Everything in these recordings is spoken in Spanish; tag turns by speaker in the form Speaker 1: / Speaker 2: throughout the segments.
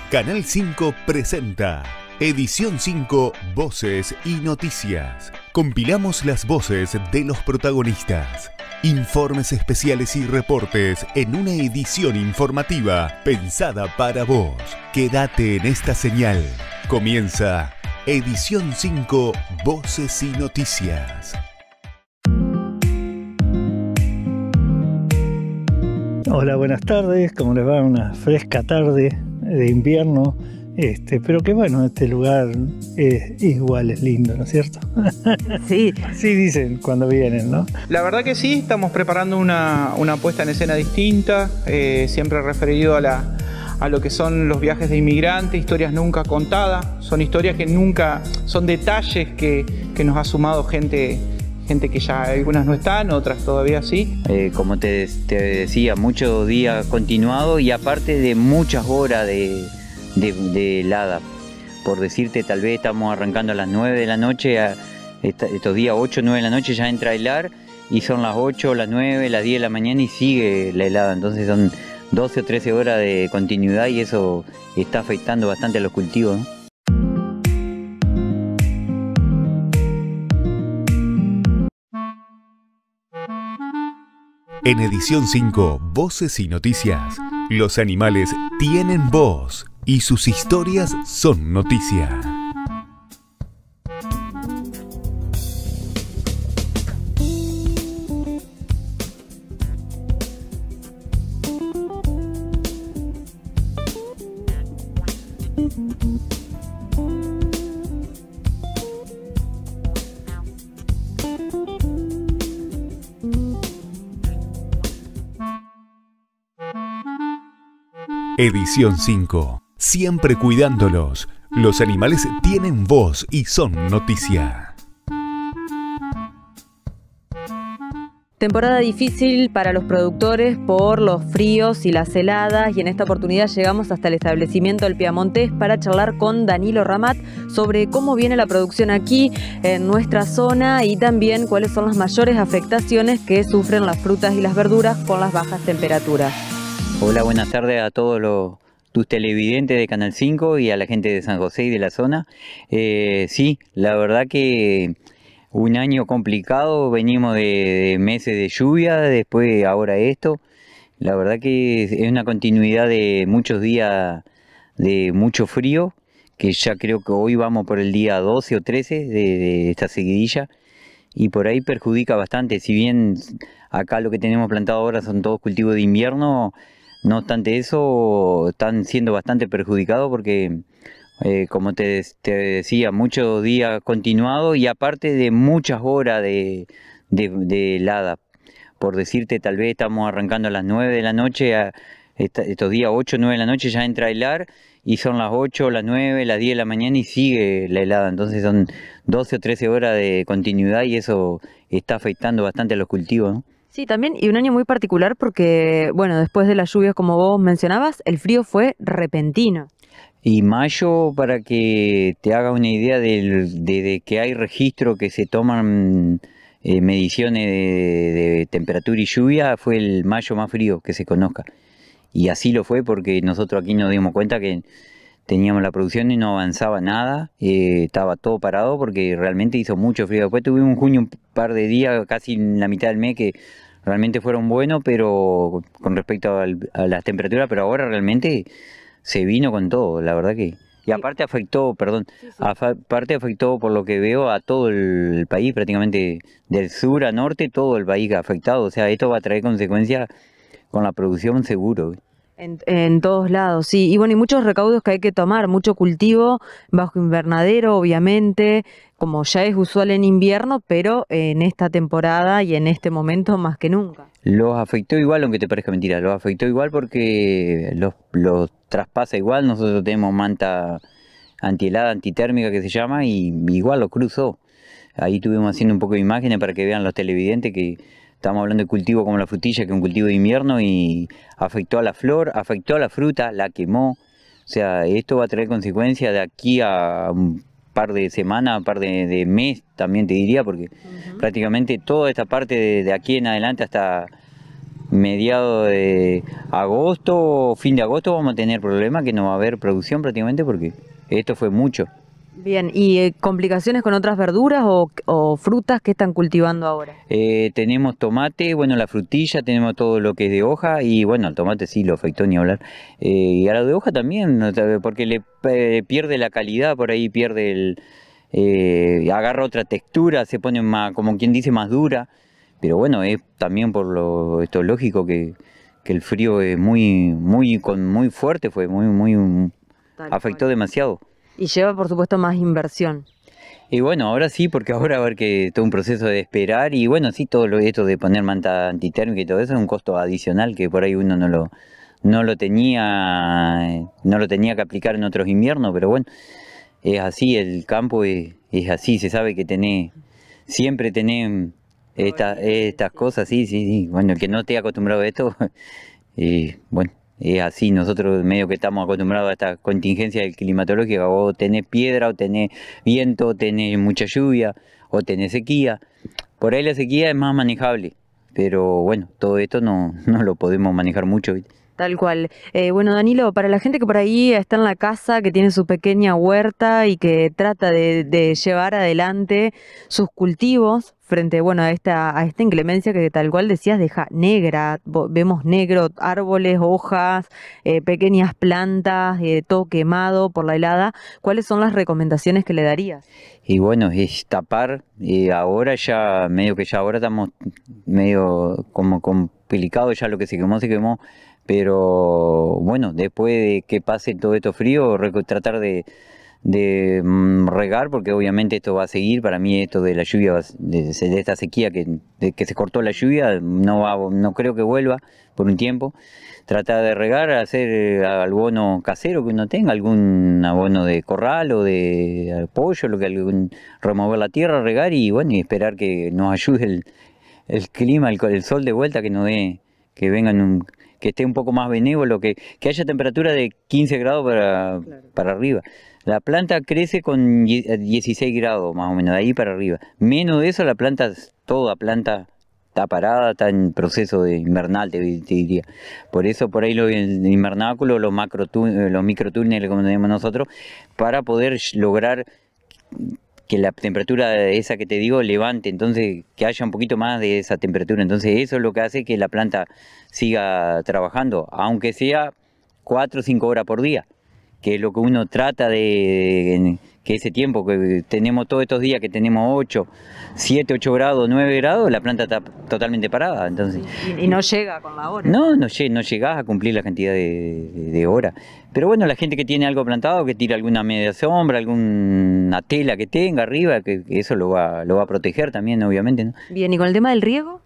Speaker 1: Canal 5 presenta Edición 5 Voces y Noticias. Compilamos las voces de los protagonistas. Informes especiales y reportes en una edición informativa pensada para vos. Quédate en esta señal. Comienza Edición 5 Voces y Noticias.
Speaker 2: Hola, buenas tardes. ¿Cómo les va? Una fresca tarde de invierno. Pero que bueno, este lugar igual es lindo, ¿no es cierto?
Speaker 3: Sí.
Speaker 2: Sí dicen cuando vienen, ¿no?
Speaker 4: La verdad que sí, estamos preparando una puesta en escena distinta, siempre referido a lo que son los viajes de inmigrantes, historias nunca contadas, son historias que nunca, son detalles que nos ha sumado gente que ya algunas no están, otras todavía sí.
Speaker 5: Como te decía, muchos días continuados y aparte de muchas horas de helada. Por decirte, tal vez estamos arrancando a las 9 de la noche, estos días 8 o 9 de la noche ya entra a helar y son las 8, las 9, las 10 de la mañana y sigue la helada. Entonces son 12 o 13 horas de continuidad y eso está afectando bastante a los cultivos, ¿no?
Speaker 1: En Edición 5 Voces y Noticias, los animales tienen voz y sus historias son noticia. Edición 5. Siempre cuidándolos. Los animales tienen voz y son noticia.
Speaker 3: Temporada difícil para los productores por los fríos y las heladas, y en esta oportunidad llegamos hasta el establecimiento El Piamontés para charlar con Danilo Ramat sobre cómo viene la producción aquí en nuestra zona y también cuáles son las mayores afectaciones que sufren las frutas y las verduras con las bajas temperaturas.
Speaker 5: Hola, buenas tardes a todos tus televidentes de Canal 5 y a la gente de San José y de la zona. Sí, la verdad que un año complicado, venimos de meses de lluvia, después ahora esto. La verdad que es una continuidad de muchos días de mucho frío, que ya creo que hoy vamos por el día 12 o 13 de esta seguidilla. Y por ahí perjudica bastante, si bien acá lo que tenemos plantado ahora son todos cultivos de invierno, no obstante eso están siendo bastante perjudicados porque, como te decía, muchos días continuados y aparte de muchas horas de helada. Por decirte, tal vez estamos arrancando a las 9 de la noche, estos días 8 o 9 de la noche ya entra a helar y son las 8, las 9, las 10 de la mañana y sigue la helada. Entonces son 12 o 13 horas de continuidad y eso está afectando bastante a los cultivos, ¿no?
Speaker 3: Sí, también, y un año muy particular porque, bueno, después de las lluvias, como vos mencionabas, el frío fue repentino.
Speaker 5: Y mayo, para que te haga una idea de que hay registro que se toman mediciones de temperatura y lluvia, fue el mayo más frío que se conozca. Y así lo fue porque nosotros aquí nos dimos cuenta que teníamos la producción y no avanzaba nada, estaba todo parado porque realmente hizo mucho frío. Después tuvimos en junio un par de días, casi en la mitad del mes, que realmente fueron buenos, pero con respecto a las temperaturas, pero ahora realmente se vino con todo, la verdad que... Y aparte afectó, aparte afectó por lo que veo a todo el país, prácticamente del sur a norte, todo el país afectado. O sea, esto va a traer consecuencias con la producción seguro.
Speaker 3: En todos lados, sí. Y bueno, y muchos recaudos que hay que tomar, mucho cultivo bajo invernadero, obviamente, como ya es usual en invierno, pero en esta temporada y en este momento más que nunca.
Speaker 5: Los afectó igual, aunque te parezca mentira, los afectó igual porque los traspasa igual. Nosotros tenemos manta antihelada, antitérmica que se llama, y igual lo cruzó. Ahí estuvimos haciendo un poco de imágenes para que vean los televidentes que estamos hablando de cultivo como la frutilla, que es un cultivo de invierno, y afectó a la flor, afectó a la fruta, la quemó. O sea, esto va a traer consecuencias de aquí a un par de semanas, un par de mes también te diría, porque prácticamente toda esta parte de aquí en adelante hasta mediados de agosto, fin de agosto, vamos a tener problemas que no va a haber producción prácticamente porque esto fue mucho.
Speaker 3: Bien, ¿y complicaciones con otras verduras o frutas que están cultivando ahora?
Speaker 5: Tenemos tomate, bueno, la frutilla, tenemos todo lo que es de hoja y bueno, el tomate sí lo afectó ni hablar. Y a la de hoja también, o sea, porque le pierde la calidad, por ahí pierde agarra otra textura, se pone más, como quien dice, más dura. Pero bueno, es también por esto lógico que el frío es muy fuerte, fue afectó demasiado.
Speaker 3: Y lleva, por supuesto, más inversión.
Speaker 5: Y bueno, ahora sí, porque ahora va a haber que todo un proceso de esperar y bueno, sí, todo esto de poner manta antitérmica y todo eso es un costo adicional que por ahí uno no lo tenía que aplicar en otros inviernos, pero bueno, es así, el campo es así, se sabe que siempre tenés estas cosas, sí, bueno, el que no esté acostumbrado a esto, bueno. Es así, nosotros medio que estamos acostumbrados a esta contingencia climatológica, o tenés piedra, o tenés viento, o tenés mucha lluvia, o tenés sequía. Por ahí la sequía es más manejable, pero bueno, todo esto no lo podemos manejar mucho, ¿viste?
Speaker 3: Tal cual. Bueno, Danilo, para la gente que por ahí está en la casa, que tiene su pequeña huerta y que trata de llevar adelante sus cultivos frente, bueno, a esta inclemencia que tal cual decías, deja negra, vemos negro, árboles, hojas, pequeñas plantas, todo quemado por la helada. ¿Cuáles son las recomendaciones que le darías?
Speaker 5: Y bueno, es tapar, ahora ya, ahora estamos medio como complicado, ya lo que se quemó. Pero bueno, después de que pase todo esto frío, tratar de regar, porque obviamente esto va a seguir. Para mí esto de la lluvia, de esta sequía que se cortó la lluvia, no creo que vuelva por un tiempo. Tratar de regar, hacer abono casero que uno tenga, algún abono de corral o de pollo, remover la tierra, regar y bueno, y esperar que nos ayude el clima, el sol de vuelta, que nos dé, que vengan que esté un poco más benévolo, que haya temperatura de 15 grados para arriba. La planta crece con 16 grados más o menos, de ahí para arriba. Menos de eso toda planta está parada, está en proceso de invernal, te diría. Por eso por ahí el invernáculo, los microtúneles, como tenemos nosotros, para poder lograr que la temperatura esa que te digo levante, entonces que haya un poquito más de esa temperatura. Entonces eso es lo que hace que la planta siga trabajando, aunque sea 4 o 5 horas por día, que es lo que uno trata que ese tiempo que tenemos todos estos días, que tenemos 7, 8 grados, 9 grados, la planta está totalmente parada. Entonces,
Speaker 3: y no llega con la hora.
Speaker 5: No llegás a cumplir la cantidad de horas. Pero bueno, la gente que tiene algo plantado, que tira alguna media sombra, alguna tela que tenga arriba, que eso lo va a proteger también, obviamente, ¿no?
Speaker 3: Bien, ¿y con el tema del riego?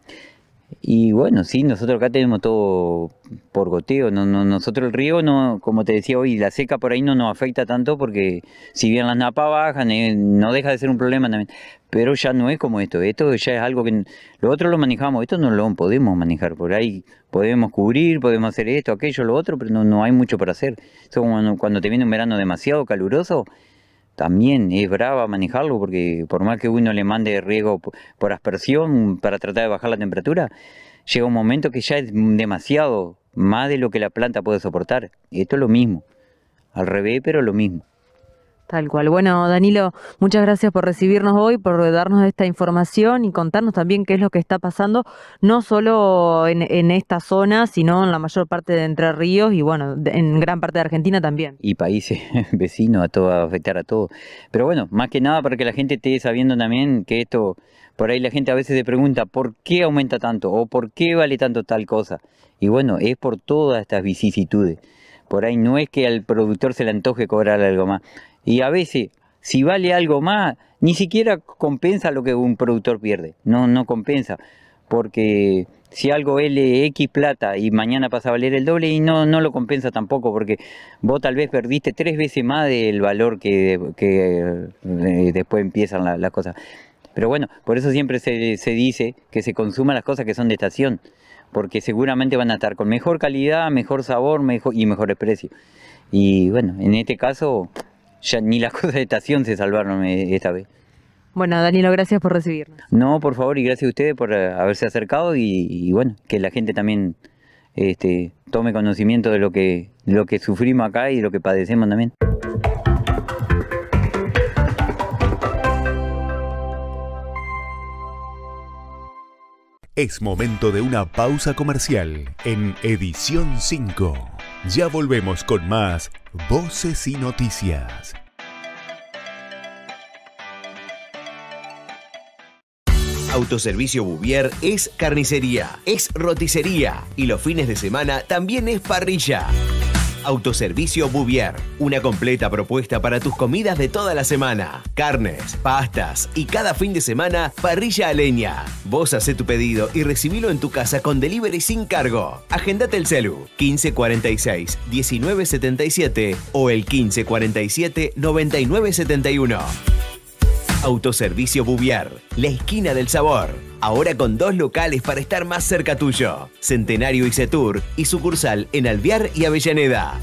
Speaker 5: Y bueno, sí, nosotros acá tenemos todo por goteo. Nosotros el riego, como te decía hoy, la seca por ahí no nos afecta tanto porque si bien las napas bajan, no deja de ser un problema también. Pero ya no es como esto ya es algo que lo otro lo manejamos, esto no lo podemos manejar. Por ahí podemos cubrir, podemos hacer esto, aquello, lo otro, pero no hay mucho para hacer. Eso cuando te viene un verano demasiado caluroso, también es brava manejarlo, porque por más que uno le mande riego por aspersión para tratar de bajar la temperatura, llega un momento que ya es demasiado, más de lo que la planta puede soportar. Y esto es lo mismo, al revés, pero lo mismo.
Speaker 3: Tal cual. Bueno, Danilo, muchas gracias por recibirnos hoy, por darnos esta información y contarnos también qué es lo que está pasando, no solo en esta zona, sino en la mayor parte de Entre Ríos y bueno, en gran parte de Argentina también.
Speaker 5: Y países vecinos, va a afectar a todo. Pero bueno, más que nada para que la gente esté sabiendo también que esto, por ahí la gente a veces se pregunta ¿por qué aumenta tanto? ¿O por qué vale tanto tal cosa? Y bueno, es por todas estas vicisitudes. Por ahí no es que al productor se le antoje cobrar algo más. Y a veces, si vale algo más, ni siquiera compensa lo que un productor pierde. No compensa. Porque si algo vale X plata y mañana pasa a valer el doble, y no lo compensa tampoco, porque vos tal vez perdiste 3 veces más del valor que después empiezan las cosas. Pero bueno, por eso siempre se dice que se consuman las cosas que son de estación, porque seguramente van a estar con mejor calidad, mejor sabor y mejores precios. Y bueno, en este caso ya ni las cosas de estación se salvaron esta vez.
Speaker 3: Bueno, Danilo, gracias por recibirnos.
Speaker 5: No, por favor, y gracias a ustedes por haberse acercado y bueno, que la gente también tome conocimiento de lo que sufrimos acá y de lo que padecemos también.
Speaker 1: Es momento de una pausa comercial en Edición 5. Ya volvemos con más Voces y Noticias.
Speaker 6: Autoservicio Bouvier es carnicería, es roticería y los fines de semana también es parrilla. Autoservicio Bouvier, una completa propuesta para tus comidas de toda la semana. Carnes, pastas y cada fin de semana parrilla a leña. Vos hacé tu pedido y recibilo en tu casa con delivery sin cargo. Agendate el celu 1546 1977 o el 1547 9971. Autoservicio Bouvier, la esquina del sabor. Ahora con 2 locales para estar más cerca tuyo. Centenario y Setur y sucursal en Alvear y Avellaneda.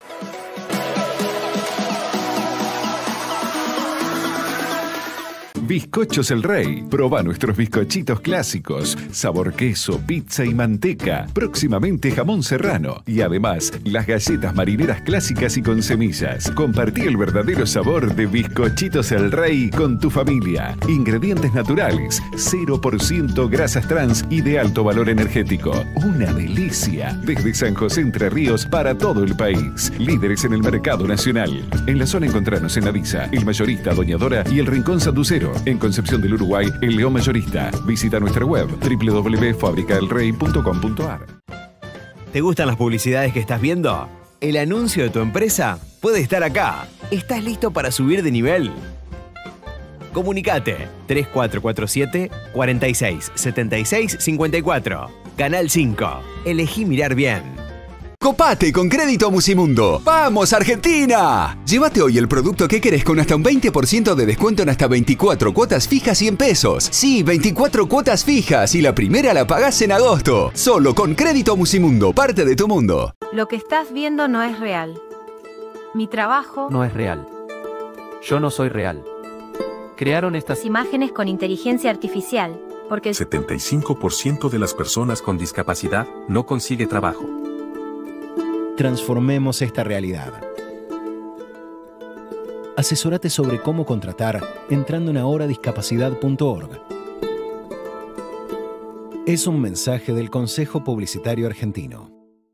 Speaker 7: Bizcochos El Rey. Proba nuestros bizcochitos clásicos. Sabor queso, pizza y manteca. Próximamente jamón serrano. Y además, las galletas marineras clásicas y con semillas. Compartí el verdadero sabor de Bizcochitos El Rey con tu familia. Ingredientes naturales. 0% grasas trans y de alto valor energético. Una delicia. Desde San José Entre Ríos para todo el país. Líderes en el mercado nacional. En la zona encontrarnos en Avisa, El Mayorista, Doña Dora y El Rincón Sanducero. En Concepción del Uruguay, El León Mayorista. Visita nuestra web www.fabricadelrey.com.ar.
Speaker 6: ¿Te gustan las publicidades que estás viendo? ¿El anuncio de tu empresa? Puede estar acá. ¿Estás listo para subir de nivel? Comunicate 3447 46 76 54. Canal 5. Elegí mirar bien.
Speaker 8: ¡Copate con Crédito Musimundo! ¡Vamos, Argentina! Llévate hoy el producto que querés con hasta un 20% de descuento en hasta 24 cuotas fijas 100 pesos. Sí, 24 cuotas fijas y la primera la pagás en agosto. Solo con Crédito Musimundo, parte de tu mundo.
Speaker 9: Lo que estás viendo no es real. Mi trabajo
Speaker 10: no es real. Yo no soy real. Crearon estas
Speaker 9: imágenes con inteligencia artificial porque el
Speaker 11: 75% de las personas con discapacidad no consigue trabajo.
Speaker 12: Transformemos esta realidad. Asesórate sobre cómo contratar entrando en ahoradiscapacidad.org. Es un mensaje del Consejo Publicitario Argentino.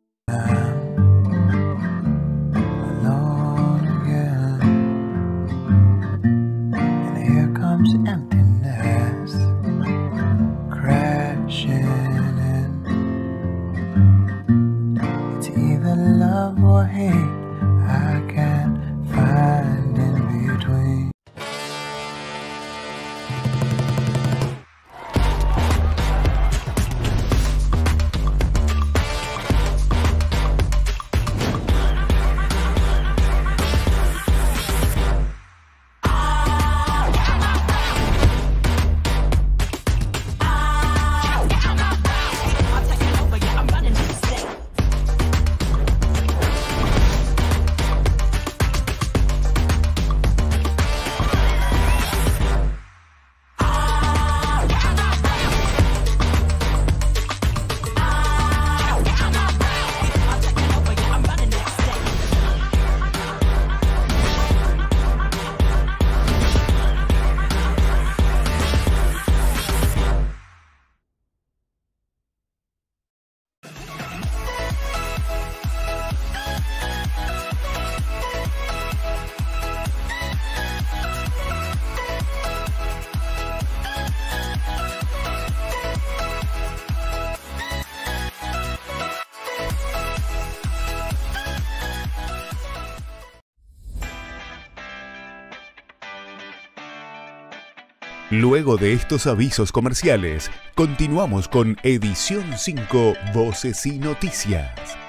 Speaker 1: Luego de estos avisos comerciales, continuamos con Edición 5, Voces y Noticias.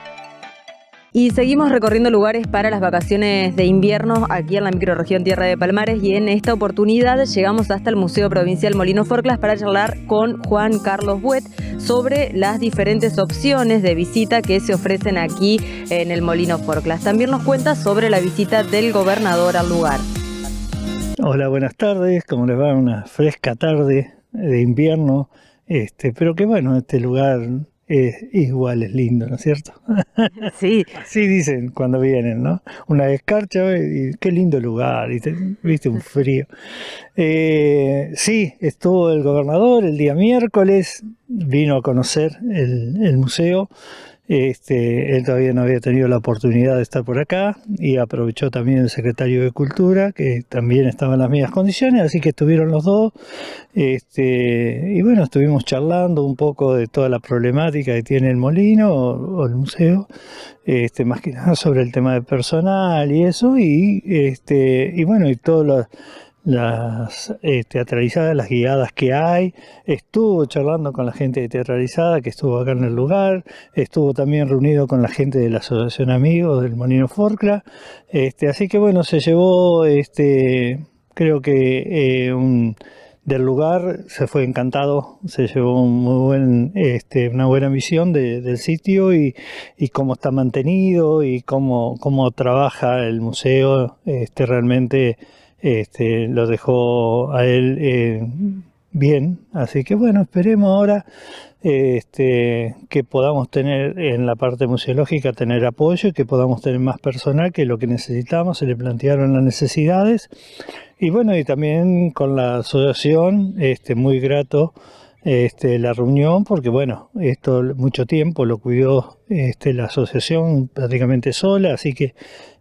Speaker 3: Y seguimos recorriendo lugares para las vacaciones de invierno aquí en la microrregión Tierra de Palmares, y en esta oportunidad llegamos hasta el Museo Provincial Molino Forclas para charlar con Juan Carlos Buet sobre las diferentes opciones de visita que se ofrecen aquí en el Molino Forclas. También nos cuenta sobre la visita del gobernador al lugar.
Speaker 2: Hola, buenas tardes, ¿cómo les va? Una fresca tarde de invierno, pero que bueno, este lugar igual es lindo, ¿no es cierto?
Speaker 3: Sí.
Speaker 2: Así dicen cuando vienen, ¿no? Una escarcha y qué lindo lugar, y viste un frío. Sí, estuvo el gobernador el día miércoles, vino a conocer el museo. Él todavía no había tenido la oportunidad de estar por acá y aprovechó también el secretario de Cultura, que también estaba en las mismas condiciones, así que estuvieron los dos. Y bueno, estuvimos charlando un poco de toda la problemática que tiene el molino o el museo, más que nada sobre el tema de personal y eso, y bueno, y todas las teatralizadas, las guiadas que hay. Estuvo charlando con la gente de teatralizada que estuvo acá en el lugar, estuvo también reunido con la gente de la Asociación Amigos del Molino Forcla, así que bueno, se llevó, creo que del lugar se fue encantado, se llevó un muy una buena visión del sitio y cómo está mantenido y cómo trabaja el museo, realmente lo dejó a él bien, así que bueno, esperemos ahora que podamos tener en la parte museológica tener apoyo y que podamos tener más personal, que es lo que necesitamos. Se le plantearon las necesidades y bueno, y también con la asociación, muy grato la reunión, porque bueno, esto mucho tiempo lo cuidó la asociación prácticamente sola, así que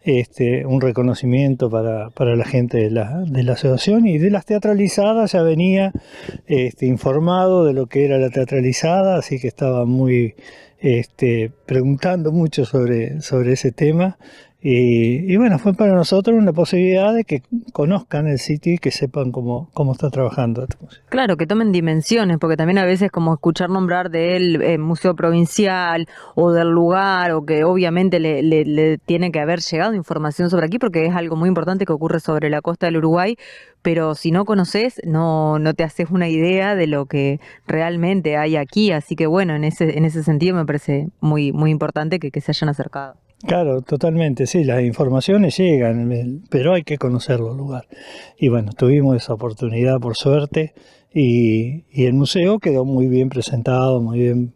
Speaker 2: un reconocimiento para la gente de la asociación. Y de las teatralizadas ya venía informado de lo que era la teatralizada, así que estaba muy preguntando mucho sobre ese tema. Y bueno, fue para nosotros una posibilidad de que conozcan el sitio y que sepan cómo está trabajando.
Speaker 3: Claro, que tomen dimensiones, porque también a veces como escuchar nombrar del museo provincial o del lugar, o que obviamente le tiene que haber llegado información sobre aquí, porque es algo muy importante que ocurre sobre la costa del Uruguay, pero si no conoces, no te haces una idea de lo que realmente hay aquí. Así que bueno, en ese sentido me parece muy, muy importante que se hayan acercado.
Speaker 2: Claro, totalmente, sí, las informaciones llegan, pero hay que conocerlo el lugar. Y bueno, tuvimos esa oportunidad por suerte y el museo quedó muy bien presentado, muy bien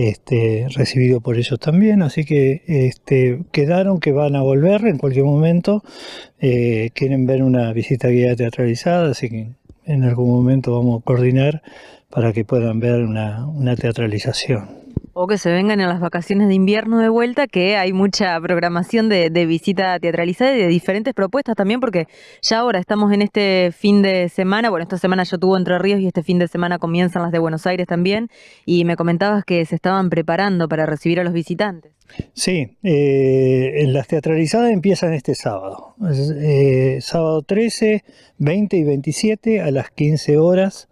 Speaker 2: recibido por ellos también, así que quedaron que van a volver en cualquier momento. Quieren ver una visita guiada teatralizada, así que en algún momento vamos a coordinar para que puedan ver una teatralización.
Speaker 3: O que se vengan en las vacaciones de invierno de vuelta, que hay mucha programación de visita teatralizada y de diferentes propuestas también, porque ya ahora estamos en este fin de semana. Bueno, esta semana yo tuve Entre Ríos y este fin de semana comienzan las de Buenos Aires también, y me comentabas que se estaban preparando para recibir a los visitantes.
Speaker 2: Sí, las teatralizadas empiezan este sábado, sábado 13, 20 y 27 a las 15 horas,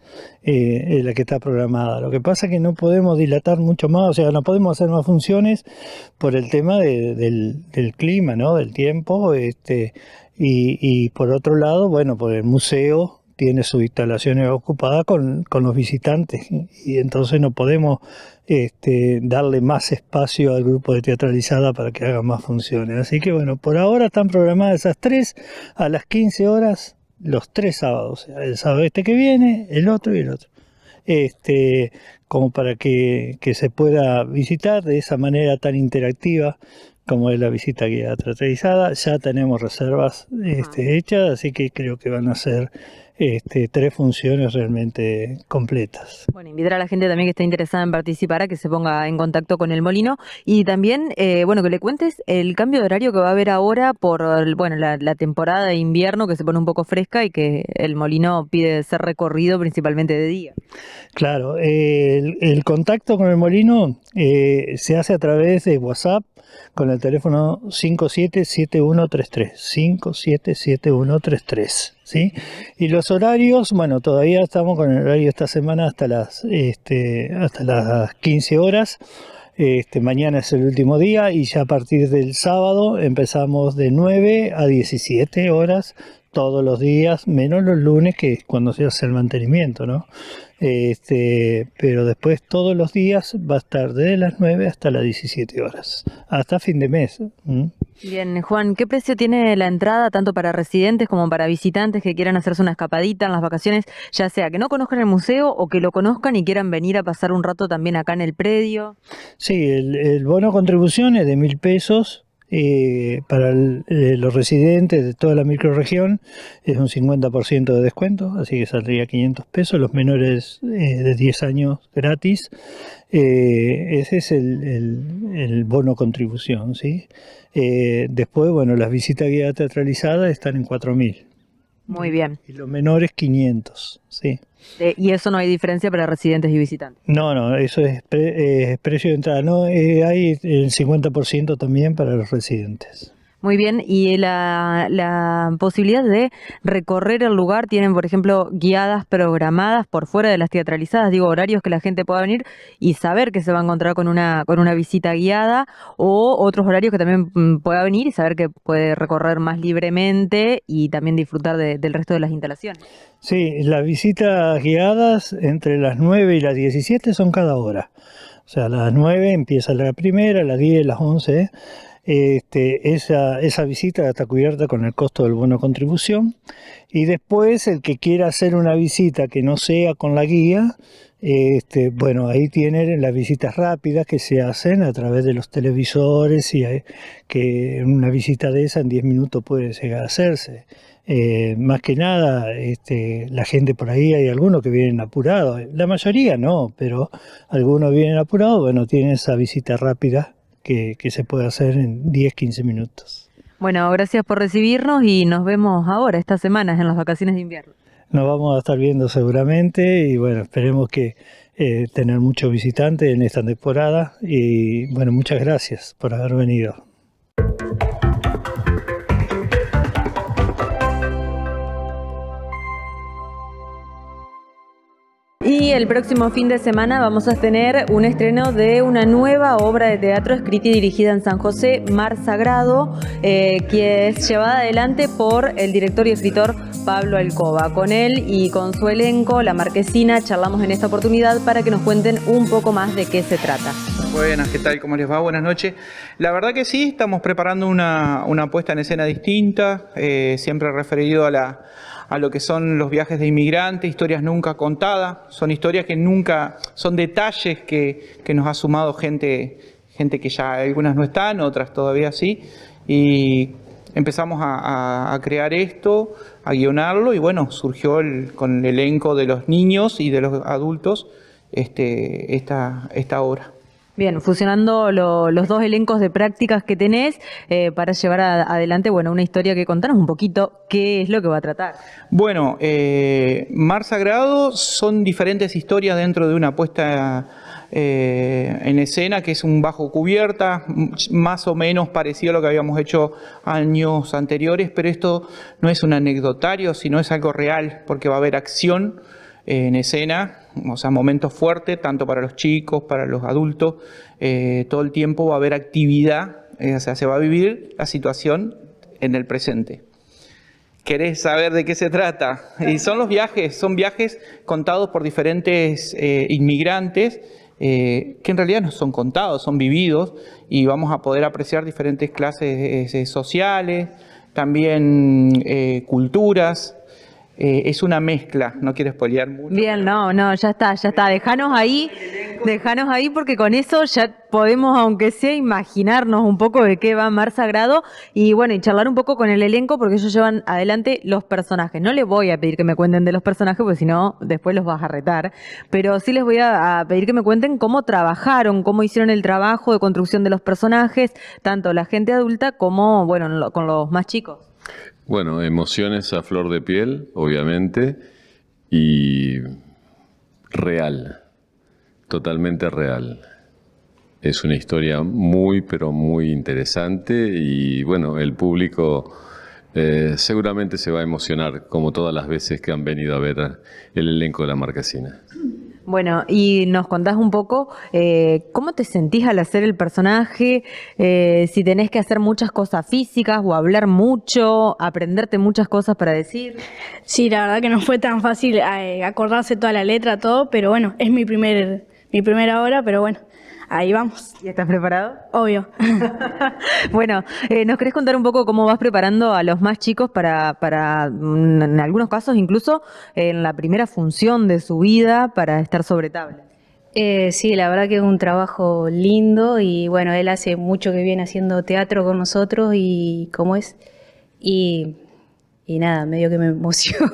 Speaker 2: la que está programada. Lo que pasa es que no podemos dilatar mucho más, o sea, no podemos hacer más funciones por el tema del clima, ¿no? Del tiempo, y por otro lado, bueno, por el museo tiene sus instalaciones ocupadas con los visitantes y entonces no podemos darle más espacio al grupo de teatralizada para que haga más funciones. Así que bueno, por ahora están programadas esas 3 a las 15 horas, los 3 sábados, o sea, el sábado que viene, el otro y el otro. Como para que se pueda visitar de esa manera tan interactiva como es la visita guiada teatralizada. Ya tenemos reservas hechas, así que creo que van a ser 3 funciones realmente completas.
Speaker 3: Bueno, invitar a la gente también que esté interesada en participar a que se ponga en contacto con el molino, y también, bueno, que le cuentes el cambio de horario que va a haber ahora por, bueno, la temporada de invierno, que se pone un poco fresca y que el molino pide ser recorrido principalmente de día.
Speaker 2: Claro, el contacto con el molino se hace a través de WhatsApp con el teléfono 577133, 577133, ¿sí? Y los horarios, bueno, todavía estamos con el horario esta semana hasta las 15 horas. Mañana es el último día y ya a partir del sábado empezamos de 9 a 17 horas todos los días, menos los lunes, que es cuando se hace el mantenimiento, ¿no? Pero después todos los días va a estar desde las 9 hasta las 17 horas, hasta fin de mes.
Speaker 3: Bien, Juan, ¿qué precio tiene la entrada tanto para residentes como para visitantes que quieran hacerse una escapadita en las vacaciones, ya sea que no conozcan el museo o que lo conozcan y quieran venir a pasar un rato también acá en el predio?
Speaker 2: Sí, el bono contribución es de 1.000 pesos. Para los residentes de toda la microrregión es un 50% de descuento, así que saldría 500 pesos, los menores de 10 años gratis. Ese es el bono contribución, ¿sí? Después, bueno, las visitas guiadas teatralizadas están en 4.000.
Speaker 3: Muy bien.
Speaker 2: Y los menores 500, sí.
Speaker 3: ¿Y eso no hay diferencia para residentes y visitantes?
Speaker 2: No, eso es precio de entrada. No, hay el 50% también para los residentes.
Speaker 3: Muy bien, y la posibilidad de recorrer el lugar, ¿tienen, por ejemplo, guiadas programadas por fuera de las teatralizadas? Digo, horarios que la gente pueda venir y saber que se va a encontrar con una visita guiada, o otros horarios que también pueda venir y saber que puede recorrer más libremente y también disfrutar del resto de las instalaciones. Sí, las visitas guiadas entre las 9 y las 17 son cada hora. O sea, a las 9 empieza la primera, a las 10, a las 11... esa visita está cubierta con el costo del bono contribución, y después el que quiera hacer una visita que no sea con la guía, bueno, ahí tienen las visitas rápidas que se hacen a través de los televisores, y que una visita de esa en 10 minutos puede llegar a hacerse. Más que nada, la gente por ahí, hay algunos que vienen apurados, la mayoría no, pero algunos vienen apurados, bueno, tienen esa visita rápida que se puede hacer en 10-15 minutos. Bueno, gracias por recibirnos y nos vemos ahora, estas semanas, en las vacaciones de invierno. Nos vamos a estar viendo seguramente y bueno, esperemos que tener muchos visitantes en esta temporada y bueno, muchas gracias por haber venido. Y el próximo fin de semana vamos a tener un estreno de una nueva obra de teatro escrita y dirigida en San José, Mar Sagrado, que es llevada adelante por el director y escritor Pablo Alcoba. Con él y con su elenco, La Marquesina, charlamos en esta oportunidad para que nos cuenten un poco más de qué se trata.
Speaker 4: Buenas, ¿qué tal? ¿Cómo les va? Buenas noches. La verdad que sí, estamos preparando una puesta en escena distinta, siempre referido a lo que son los viajes de inmigrantes, historias nunca contadas, son historias que nunca, son detalles que nos ha sumado gente que ya algunas no están, otras todavía sí, y empezamos a crear esto, a guionarlo, y bueno, surgió con el elenco de los niños y de los adultos esta obra. Bien, fusionando los dos elencos de prácticas que tenés para llevar adelante, bueno, una historia que contanos un poquito qué es lo que va a tratar. Bueno, Mar Sagrado son diferentes historias dentro de una puesta en escena que es un bajo cubierta, más o menos parecido a lo que habíamos hecho años anteriores, pero esto no es un anecdotario, sino es algo real, porque va a haber acción en escena, o sea, momentos fuertes, tanto para los chicos, para los adultos, todo el tiempo va a haber actividad, o sea, se va a vivir la situación en el presente. ¿Querés saber de qué se trata? Y son son viajes contados por diferentes inmigrantes, que en realidad no son contados, son vividos, y vamos a poder apreciar diferentes clases sociales, también culturas. Es una mezcla, no quiero spoilear mucho. Bien, no, ya está, déjanos ahí porque con eso ya podemos, aunque sea, imaginarnos un poco de qué va Mar Sagrado y bueno, y charlar un poco con el elenco porque ellos llevan adelante los personajes. No les voy a pedir que me cuenten de los personajes porque si no, después los vas a retar, pero sí les voy a pedir que me cuenten cómo trabajaron, cómo hicieron el trabajo de construcción de los personajes, tanto la gente adulta como, bueno, con los más chicos.
Speaker 13: Bueno, emociones a flor de piel, obviamente, y real, totalmente real. Es una historia muy, pero muy interesante y bueno, el público seguramente se va a emocionar como todas las veces que han venido a ver el elenco de La Marquesina.
Speaker 3: Bueno, y nos contás un poco cómo te sentís al hacer el personaje, si tenés que hacer muchas cosas físicas o hablar mucho, aprenderte muchas cosas para decir.
Speaker 14: Sí, la verdad que no fue tan fácil acordarse toda la letra, todo, pero bueno, es mi primera obra, pero bueno, ahí vamos.
Speaker 3: ¿Y estás preparado?
Speaker 14: Obvio.
Speaker 3: Bueno, ¿nos querés contar un poco cómo vas preparando a los más chicos para en algunos casos, incluso en la primera función de su vida, para estar sobre tabla?
Speaker 15: Sí, la verdad que es un trabajo lindo y bueno, él hace mucho que viene haciendo teatro con nosotros y cómo es. Y nada, medio que me emociono.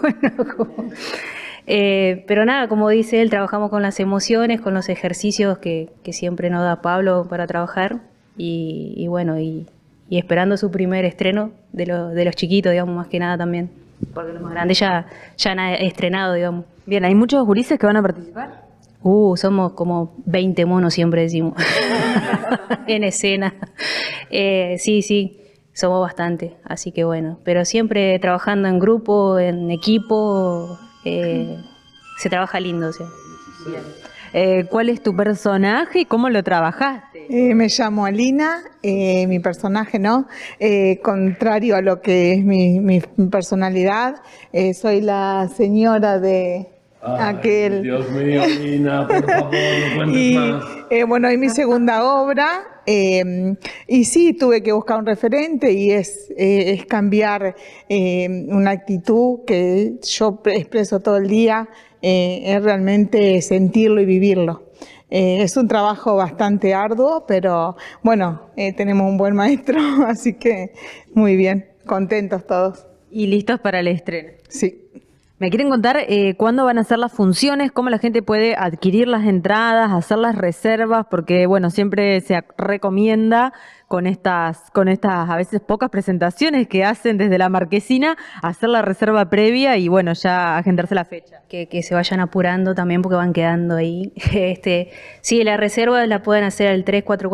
Speaker 15: Pero nada, como dice él, trabajamos con las emociones, con los ejercicios que siempre nos da Pablo para trabajar y bueno, y esperando su primer estreno de los chiquitos, digamos, más que nada también, porque los más grandes ya han estrenado, digamos.
Speaker 3: Bien, ¿hay muchos gurises que van a participar?
Speaker 15: Somos como 20 monos, siempre decimos, en escena. Sí, somos bastante, así que bueno, pero siempre trabajando en grupo, en equipo, se trabaja lindo. O sea.
Speaker 3: ¿Cuál es tu personaje y cómo lo trabajaste?
Speaker 16: Me llamo Alina, mi personaje, ¿no? Contrario a lo que es mi personalidad, soy la señora de aquel...
Speaker 17: Dios mío, Alina, por favor, no cuentes más.
Speaker 16: Bueno, es mi segunda obra. Y sí, tuve que buscar un referente y es cambiar una actitud que yo expreso todo el día, es realmente sentirlo y vivirlo. Es un trabajo bastante arduo, pero bueno, tenemos un buen maestro, así que muy bien, contentos todos.
Speaker 3: ¿Y listos para el estreno?
Speaker 16: Sí.
Speaker 3: ¿Me quieren contar cuándo van a ser las funciones? ¿Cómo la gente puede adquirir las entradas, hacer las reservas? Porque, bueno, siempre se recomienda con estas a veces pocas presentaciones que hacen desde la marquesina, hacer la reserva previa y, bueno, ya agendarse la fecha.
Speaker 15: Que se vayan apurando también porque van quedando ahí. Sí, la reserva la pueden hacer al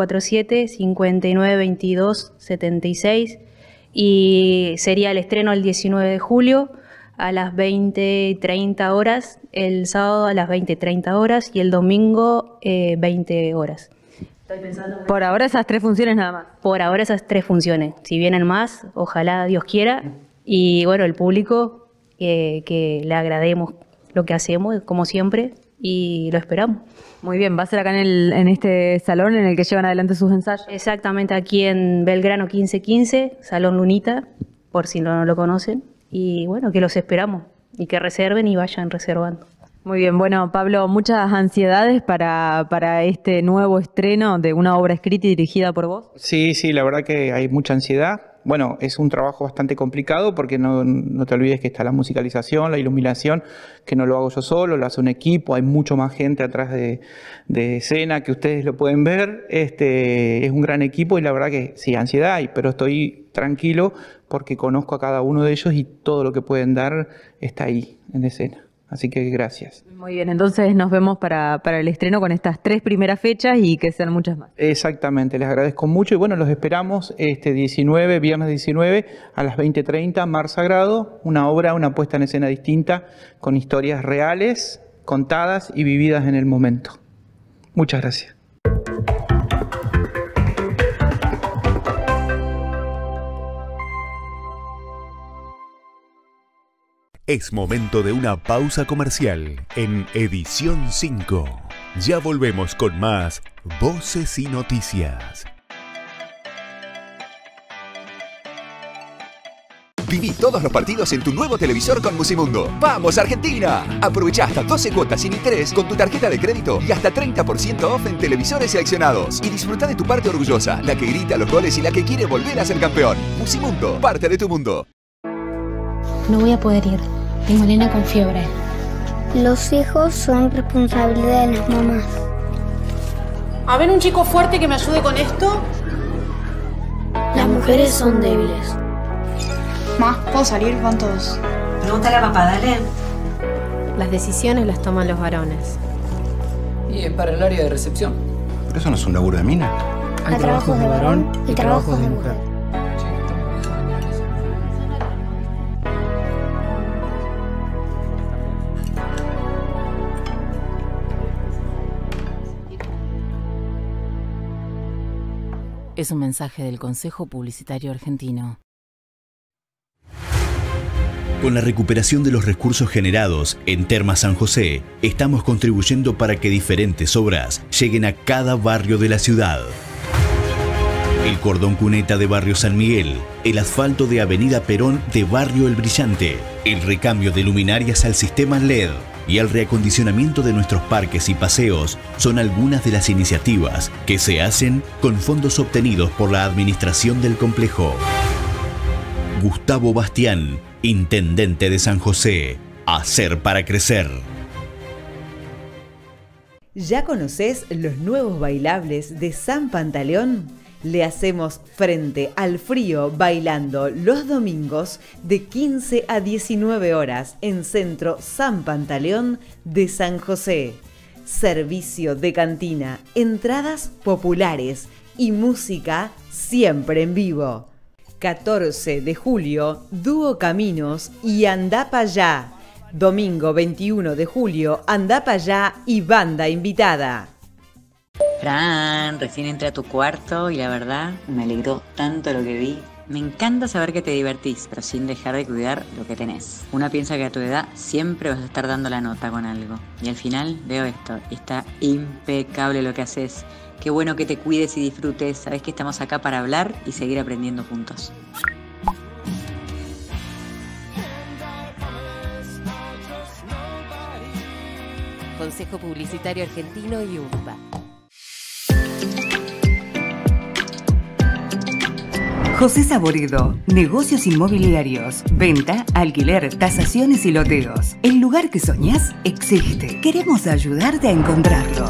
Speaker 15: 3447-5922-76 y sería el estreno el 19 de julio. A las 20:30 horas, el sábado a las 20:30 horas y el domingo 20 horas.
Speaker 3: Por ahora esas 3 funciones nada más.
Speaker 15: Por ahora esas 3 funciones. Si vienen más, ojalá Dios quiera. Y bueno, el público, que le agrademos lo que hacemos, como siempre, y lo esperamos.
Speaker 3: Muy bien, ¿va a ser acá en este salón en el que llevan adelante sus ensayos?
Speaker 15: Exactamente, aquí en Belgrano 1515, Salón Lunita, por si no lo conocen. Y bueno, que los esperamos y que reserven y vayan reservando.
Speaker 3: Muy bien, bueno, Pablo, muchas ansiedades para este nuevo estreno de una obra escrita y dirigida por vos.
Speaker 4: Sí, la verdad que hay mucha ansiedad. Bueno, es un trabajo bastante complicado porque no te olvides que está la musicalización, la iluminación, que no lo hago yo solo, lo hace un equipo, hay mucho más gente atrás de escena que ustedes lo pueden ver. Es un gran equipo y la verdad que sí, ansiedad hay, pero estoy tranquilo porque conozco a cada uno de ellos y todo lo que pueden dar está ahí en escena. Así que gracias.
Speaker 3: Muy bien, entonces nos vemos para el estreno con estas 3 primeras fechas y que sean muchas más.
Speaker 4: Exactamente, les agradezco mucho y bueno, los esperamos viernes 19 a las 20:30, Mar Sagrado, una puesta en escena distinta con historias reales, contadas y vividas en el momento. Muchas gracias.
Speaker 1: Es momento de una pausa comercial en Edición 5. Ya volvemos con más Voces y Noticias.
Speaker 8: Viví todos los partidos en tu nuevo televisor con Musimundo. ¡Vamos, Argentina! Aprovecha hasta 12 cuotas sin interés con tu tarjeta de crédito y hasta 30% off en televisores seleccionados. Y disfruta de tu parte orgullosa, la que grita los goles y la que quiere volver a ser campeón. Musimundo, parte de tu mundo.
Speaker 18: No voy a poder ir. Tengo a nena con fiebre.
Speaker 19: Los hijos son responsabilidad de las mamás.
Speaker 20: A ver, un chico fuerte que me ayude con esto.
Speaker 18: Las mujeres son débiles.
Speaker 20: Ma, ¿puedo salir? Van todos.
Speaker 21: Pregúntale a papá, dale.
Speaker 22: Las decisiones las toman los varones.
Speaker 23: Y es para el área de recepción.
Speaker 24: Pero eso no es un laburo de mina.
Speaker 18: Hay trabajos de varón y trabajos de mujer.
Speaker 5: es un mensaje del Consejo Publicitario Argentino.
Speaker 6: Con la recuperación de los recursos generados en Termas San José, estamos contribuyendo para que diferentes obras lleguen a cada barrio de la ciudad. El cordón cuneta de Barrio San Miguel, el asfalto de Avenida Perón de Barrio El Brillante, el recambio de luminarias al sistema LED y el reacondicionamiento de nuestros parques y paseos son algunas de las iniciativas que se hacen con fondos obtenidos por la administración del complejo. Gustavo Bastián, Intendente de San José. Hacer para crecer.
Speaker 7: ¿Ya conocés los nuevos bailables de San Pantaleón? Le hacemos frente al frío bailando los domingos de 15 a 19 horas en Centro San Pantaleón de San José. Servicio de cantina, entradas populares y música siempre en vivo. 14 de julio, Dúo Caminos y Andá Pa' Allá. Domingo 21 de julio, Andá Pa' Allá y banda invitada.
Speaker 21: Fran, recién entré a tu cuarto y la verdad me alegró tanto lo que vi. Me encanta saber que te divertís, pero sin dejar de cuidar lo que tenés. Una piensa que a tu edad siempre vas a estar dando la nota con algo. Y al final veo esto, y está impecable lo que haces. Qué bueno que te cuides y disfrutes. Sabes que estamos acá para hablar y seguir aprendiendo juntos.
Speaker 22: Consejo Publicitario Argentino y UNPA.
Speaker 25: José Saboredo, negocios inmobiliarios, venta, alquiler, tasaciones y loteos. El lugar que soñás existe. Queremos ayudarte a encontrarlo.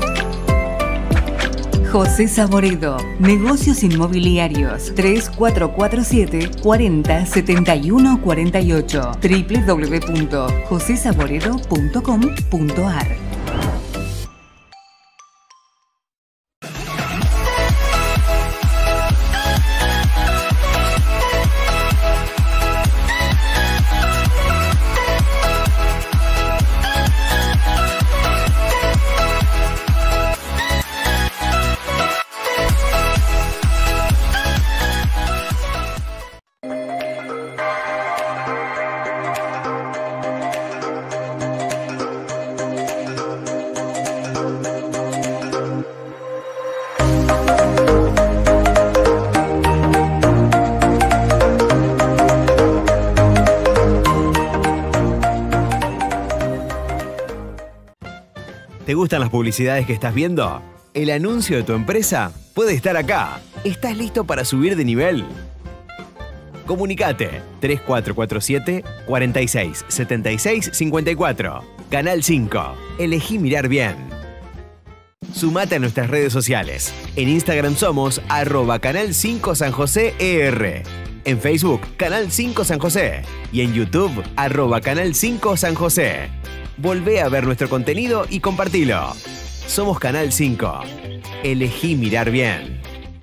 Speaker 25: José Saboredo, negocios inmobiliarios, 3447 40 71 48, www.josesaboredo.com.ar.
Speaker 26: ¿Te gustan las publicidades que estás viendo? El anuncio de tu empresa puede estar acá. ¿Estás listo para subir de nivel? Comunicate 3447 46 76 54. Canal 5. Elegí mirar bien. Sumate a nuestras redes sociales. En Instagram somos @Canal 5 San José ER. En Facebook, Canal 5 San José. Y en YouTube, @Canal 5 San José. Volvé a ver nuestro contenido y compartilo. Somos Canal 5. Elegí mirar bien.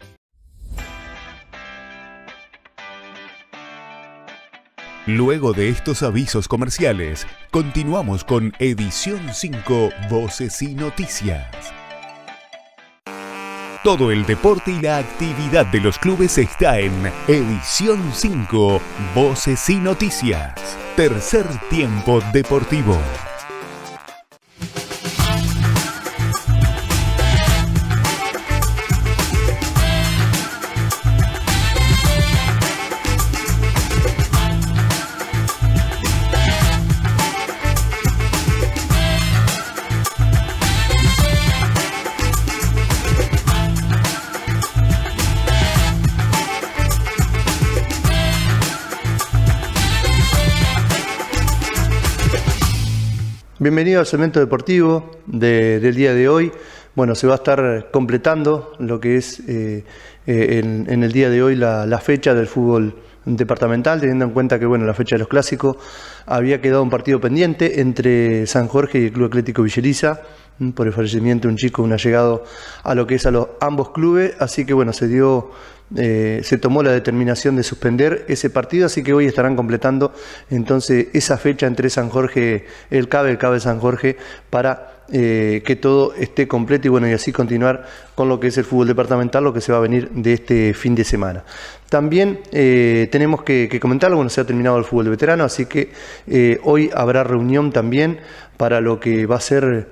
Speaker 1: Luego de estos avisos comerciales, continuamos con Edición 5, Voces y Noticias. Todo el deporte y la actividad de los clubes está en Edición 5, Voces y Noticias. Tercer tiempo deportivo.
Speaker 27: Bienvenido al segmento deportivo del día de hoy. Bueno, se va a estar completando lo que es en el día de hoy la fecha del fútbol departamental, teniendo en cuenta que bueno, la fecha de los clásicos había quedado un partido pendiente entre San Jorge y el Club Atlético Villeriza por el fallecimiento de un chico, un allegado a lo que es a los ambos clubes, así que bueno, se tomó la determinación de suspender ese partido, así que hoy estarán completando entonces esa fecha entre San Jorge, el CABE San Jorge, para que todo esté completo y bueno, y así continuar con lo que es el fútbol departamental, lo que se va a venir de este fin de semana. También tenemos que comentarlo, bueno, se ha terminado el fútbol de veterano, así que hoy habrá reunión también para lo que va a ser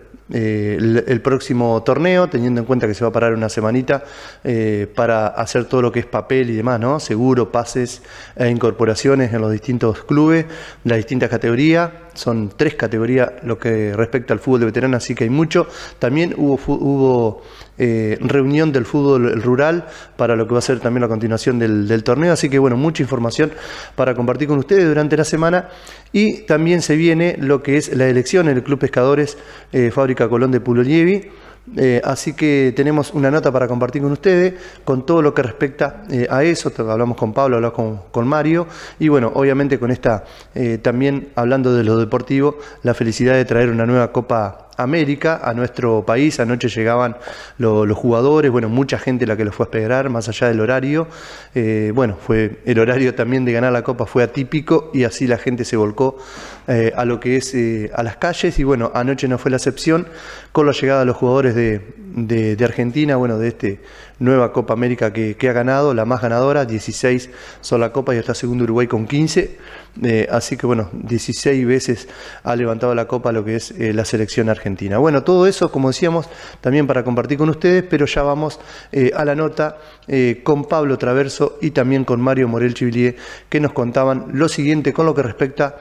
Speaker 27: el próximo torneo, teniendo en cuenta que se va a parar una semanita para hacer todo lo que es papel y demás, ¿no? Seguro, pases e incorporaciones en los distintos clubes, las distintas categorías. Son 3 categorías lo que respecta al fútbol de veterano, así que hay mucho. También hubo reunión del fútbol rural para lo que va a ser también la continuación del torneo, así que bueno, mucha información para compartir con ustedes durante la semana. Y también se viene lo que es la elección en el Club Pescadores Fábrica Colón de Pulo-Lievi. Así que tenemos una nota para compartir con ustedes con todo lo que respecta a eso. Hablamos con Pablo, hablamos con Mario y bueno, obviamente con esta también hablando de lo deportivo, la felicidad de traer una nueva Copa América a nuestro país. Anoche llegaban los jugadores, bueno, mucha gente la que los fue a esperar, más allá del horario. Bueno, fue el horario también de ganar la Copa fue atípico y así la gente se volcó a lo que es a las calles y bueno, anoche no fue la excepción con la llegada de los jugadores de Argentina, bueno, de esta nueva Copa América que ha ganado, la más ganadora, 16 son la Copa y está segundo Uruguay con 15. Así que bueno, 16 veces ha levantado la copa lo que es la selección argentina. Bueno, todo eso, como decíamos, también para compartir con ustedes, pero ya vamos a la nota con Pablo Traverso y también con Mario Morel Chivillier, que nos contaban lo siguiente con lo que respecta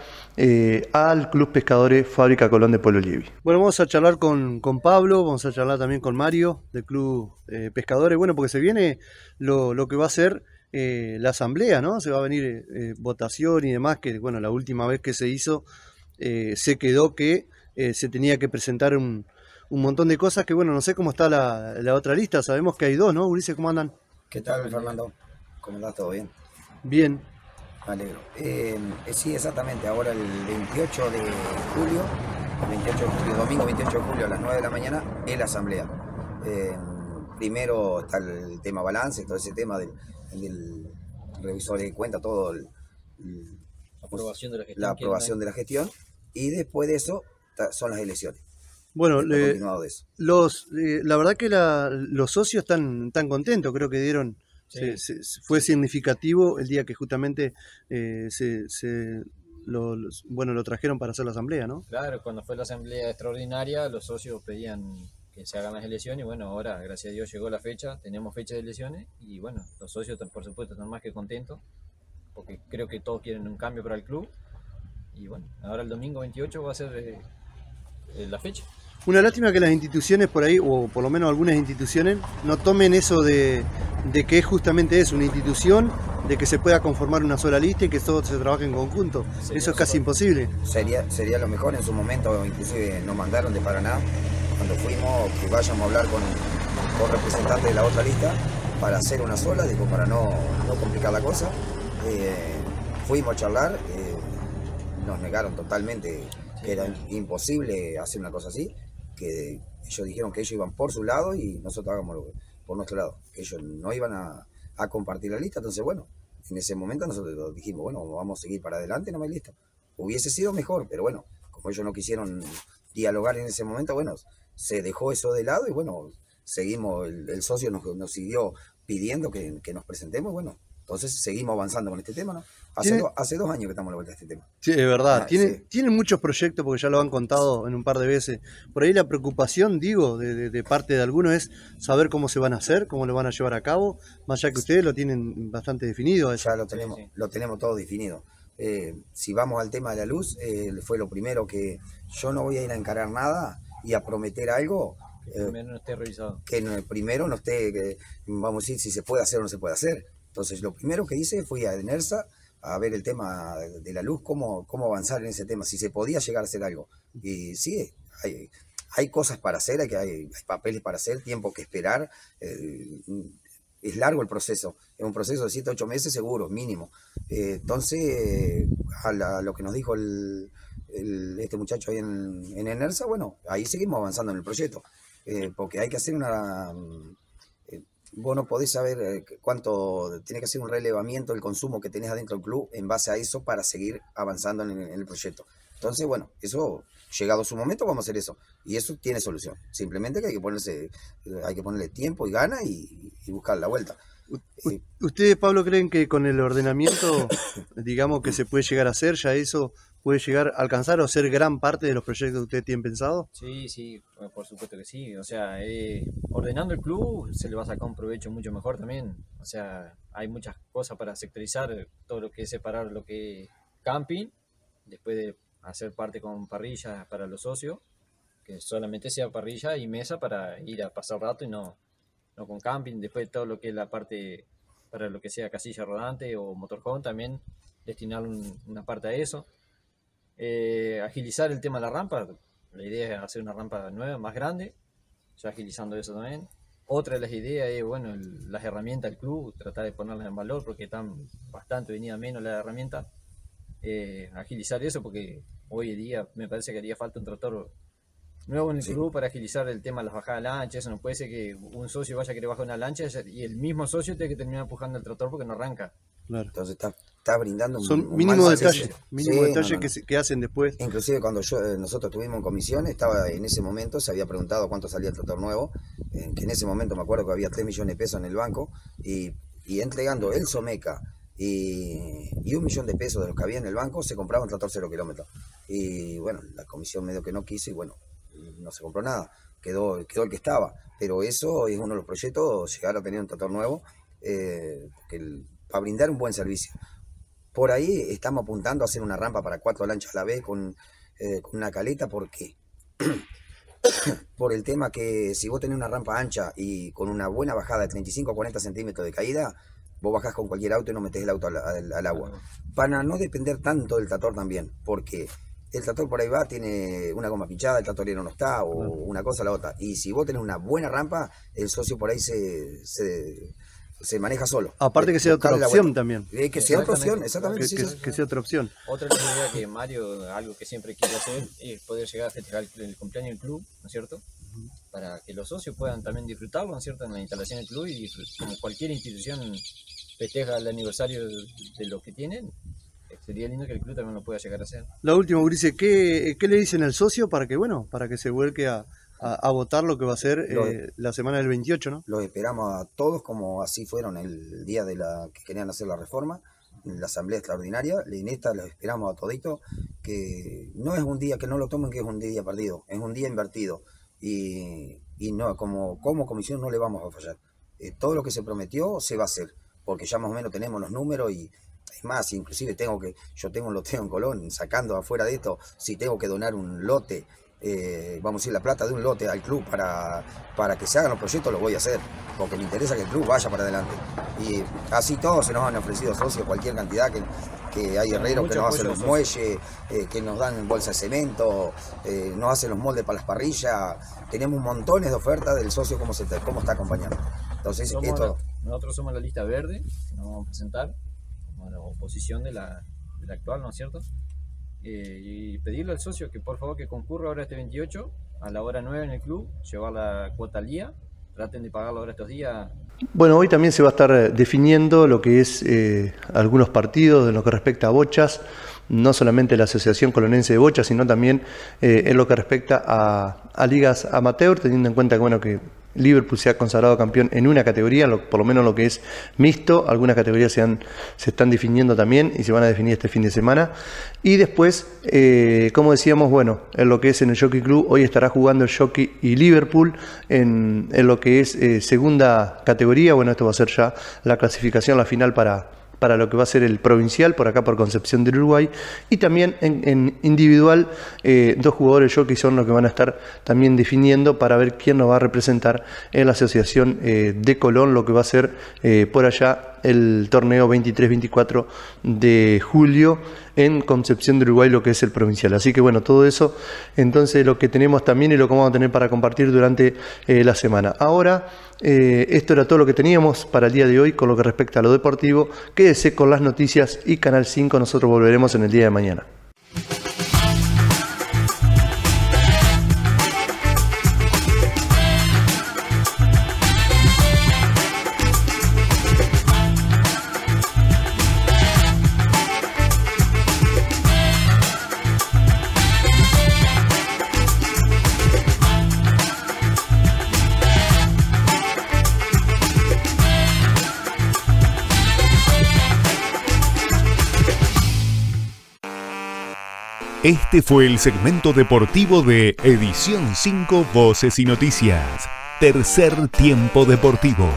Speaker 27: al Club Pescadores Fábrica Colón de Pulo-Lievi. Bueno, vamos a charlar con Pablo, vamos a charlar también con Mario del Club Pescadores, bueno, porque se viene lo que va a ser la asamblea, ¿no? Se va a venir votación y demás, que bueno, la última vez que se hizo se quedó que se tenía que presentar un montón de cosas que bueno, no sé cómo está la otra lista, sabemos que hay 2, ¿no? Ulises, ¿cómo andan?
Speaker 2: ¿Qué tal, Fernando? ¿Cómo andás? ¿Todo bien?
Speaker 27: Bien.
Speaker 2: Me alegro. Sí, exactamente, ahora el 28 de julio, domingo 28 de julio a las 9 de la mañana, es la asamblea. Primero está el tema balance, todo ese tema del revisor de cuenta, todo la aprobación de la gestión, y después de eso son las elecciones.
Speaker 27: Bueno, la verdad que los socios están contentos, creo que dieron, sí. Fue significativo el día que justamente lo trajeron para hacer la asamblea, ¿no?
Speaker 9: Claro, cuando fue la asamblea extraordinaria, los socios pedían que se hagan las elecciones, y bueno, ahora, gracias a Dios, llegó la fecha, tenemos fecha de elecciones, y bueno, los socios, por supuesto, están más que contentos, porque creo que todos quieren un cambio para el club, y bueno, ahora el domingo 28 va a ser la fecha.
Speaker 27: Una lástima que las instituciones por ahí, o por lo menos algunas instituciones, no tomen eso de que es justamente eso, una institución, de que se pueda conformar una sola lista y que todos se trabaje en conjunto. Eso es casi imposible.
Speaker 2: Sería lo mejor en su momento, inclusive nos mandaron de Paraná, cuando fuimos, que vayamos a hablar con representantes de la otra lista para hacer una sola, digo, para no complicar la cosa. Fuimos a charlar, nos negaron totalmente que era imposible hacer una cosa así, que ellos dijeron que ellos iban por su lado y nosotros hagamos por nuestro lado, que ellos no iban a compartir la lista. Entonces bueno, en ese momento nosotros dijimos, bueno, vamos a seguir para adelante, no me lista. Hubiese sido mejor, pero bueno, como ellos no quisieron dialogar en ese momento, bueno, se dejó eso de lado y bueno, seguimos, el socio nos siguió pidiendo que nos presentemos, bueno, entonces seguimos avanzando con este tema, ¿no? Hace 2 años que estamos a la vuelta de este tema.
Speaker 27: Sí, es verdad. Tienen muchos proyectos, porque ya lo han contado en un par de veces. Por ahí la preocupación, digo, de parte de algunos es saber cómo se van a hacer, cómo lo van a llevar a cabo, más allá que ustedes lo tienen bastante definido.
Speaker 2: Ya lo tenemos todo definido. Si vamos al tema de la luz, fue lo primero que yo no voy a ir a encarar nada y a prometer algo.
Speaker 9: Primero no esté revisado.
Speaker 2: Que primero no esté, vamos a decir, si se puede hacer o no se puede hacer. Entonces lo primero que hice fui a ENERSA a ver el tema de la luz, cómo avanzar en ese tema, si se podía llegar a hacer algo. Y sí, hay cosas para hacer, hay papeles para hacer, tiempo que esperar. Es largo el proceso, es un proceso de 7 o 8 meses seguro, mínimo. Entonces, a lo que nos dijo este muchacho ahí en ENERSA, bueno, ahí seguimos avanzando en el proyecto, porque hay que hacer vos no podés saber cuánto, tiene que hacer un relevamiento del consumo que tenés adentro del club en base a eso para seguir avanzando en el proyecto. Entonces, bueno, eso, llegado su momento, vamos a hacer eso. Y eso tiene solución. Simplemente que hay que ponerle tiempo y gana y buscar la vuelta.
Speaker 27: ¿Ustedes, Pablo, creen que con el ordenamiento, digamos, que se puede llegar a hacer, ya eso puede llegar a alcanzar o ser gran parte de los proyectos que ustedes tienen pensado?
Speaker 9: Sí, por supuesto que sí. O sea, ordenando el club se le va a sacar un provecho mucho mejor también. O sea, hay muchas cosas para sectorizar, todo lo que es separar lo que es camping, después de hacer parte con parrilla para los socios, que solamente sea parrilla y mesa para ir a pasar rato y no con camping. Después todo lo que es la parte para lo que sea casilla rodante o motorhome, también destinar una parte a eso. Agilizar el tema de la rampa, la idea es hacer una rampa nueva, más grande, ya agilizando eso también. Otra de las ideas es, bueno, las herramientas del club, tratar de ponerlas en valor porque están bastante venidas menos las herramientas. Agilizar eso porque hoy en día me parece que haría falta un tractor nuevo en el club para agilizar el tema de las bajadas de lancha. Eso no puede ser que un socio vaya a querer bajar una lancha y el mismo socio tenga que terminar empujando el tractor porque no arranca.
Speaker 27: Claro.
Speaker 2: Entonces está brindando
Speaker 27: son mínimos detalles, que hacen después.
Speaker 2: Inclusive cuando nosotros estuvimos en comisión, estaba en ese momento, se había preguntado cuánto salía el tractor nuevo, que en ese momento me acuerdo que había 3 millones de pesos en el banco, y entregando el Someca y 1 millón de pesos de los que había en el banco, se compraba un tractor 0 kilómetros. Y bueno, la comisión medio que no quiso y bueno, no se compró nada, quedó el que estaba. Pero eso es uno de los proyectos, llegar a tener un tractor nuevo, para brindar un buen servicio. Por ahí estamos apuntando a hacer una rampa para 4 lanchas a la vez con una caleta. ¿Por qué? Por el tema que si vos tenés una rampa ancha y con una buena bajada de 35 a 40 centímetros de caída, vos bajás con cualquier auto y no metés el auto al agua. Para no depender tanto del tractor también, porque el tractor por ahí va, tiene una goma pinchada, el tractorero no está, o una cosa o la otra. Y si vos tenés una buena rampa, el socio por ahí se maneja solo.
Speaker 27: Aparte que sea otra opción también.
Speaker 2: Que sea otra opción, exactamente.
Speaker 27: Que sea otra opción.
Speaker 9: Otra idea que Mario, algo que siempre quiere hacer, es poder llegar a festejar el cumpleaños del club, ¿no es cierto? Para que los socios puedan también disfrutarlo, ¿no es cierto? En la instalación del club, y como cualquier institución festeja el aniversario de lo que tienen, sería lindo que el club también lo pueda llegar a hacer.
Speaker 27: La última, Ulises, ¿qué le dicen al socio para que se vuelque a votar lo que va a ser la semana del 28, ¿no?
Speaker 2: Los esperamos a todos, como así fueron el día que querían hacer la reforma, en la asamblea extraordinaria. En esta los esperamos a toditos, que no es un día, que no lo tomen que es un día perdido, es un día invertido. Y no, como comisión no le vamos a fallar. Todo lo que se prometió se va a hacer, porque ya más o menos tenemos los números. Y es más, inclusive yo tengo un loteo en Colón, sacando afuera de esto, si tengo que donar un lote, vamos a decir, la plata de un lote al club para que se hagan los proyectos, lo voy a hacer, porque me interesa que el club vaya para adelante. Y así todos se nos han ofrecido socios, cualquier cantidad, que hay herreros que nos hacen los muelles, que nos dan bolsas de cemento, nos hacen los moldes para las parrillas. Tenemos montones de ofertas del socio, cómo está acompañando. Entonces,
Speaker 9: nosotros somos la lista verde, que nos vamos a presentar como la oposición de la actual, ¿no es cierto? Y pedirle al socio que por favor que concurra ahora este 28 a la hora 9 en el club, llevar la cuota al día, traten de pagarlo ahora estos días.
Speaker 27: Bueno, hoy también se va a estar definiendo lo que es algunos partidos en lo que respecta a bochas, no solamente la Asociación Colonense de Bochas, sino también en lo que respecta a ligas amateur, teniendo en cuenta que Liverpool se ha consagrado campeón en una categoría, por lo menos lo que es mixto. Algunas categorías se están definiendo también y se van a definir este fin de semana. Y después, como decíamos, en lo que es en el Jockey Club, hoy estará jugando el Jockey y Liverpool en lo que es segunda categoría. Bueno, esto va a ser ya la clasificación, la final para lo que va a ser el provincial, por acá por Concepción del Uruguay. Y también en individual, 2 jugadores jockey son los que van a estar también definiendo para ver quién nos va a representar en la asociación de Colón, lo que va a ser por allá el torneo 23-24 de julio en Concepción del Uruguay, lo que es el provincial. Así que todo eso, entonces lo que tenemos también y lo que vamos a tener para compartir durante la semana. Ahora, esto era todo lo que teníamos para el día de hoy con lo que respecta a lo deportivo. Quédese con las noticias y Canal 5, nosotros volveremos en el día de mañana.
Speaker 1: Este fue el segmento deportivo de Edición 5 Voces y Noticias. Tercer tiempo deportivo.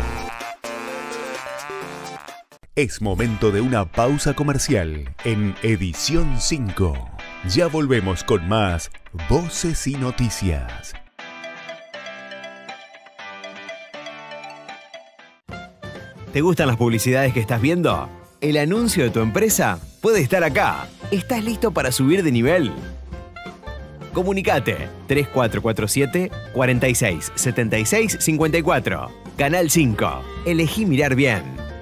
Speaker 1: Es momento de una pausa comercial en Edición 5. Ya volvemos con más Voces y Noticias.
Speaker 26: ¿Te gustan las publicidades que estás viendo? El anuncio de tu empresa puede estar acá. ¿Estás listo para subir de nivel? Comunicate 3447 46 76 54. Canal 5. Elegí mirar bien.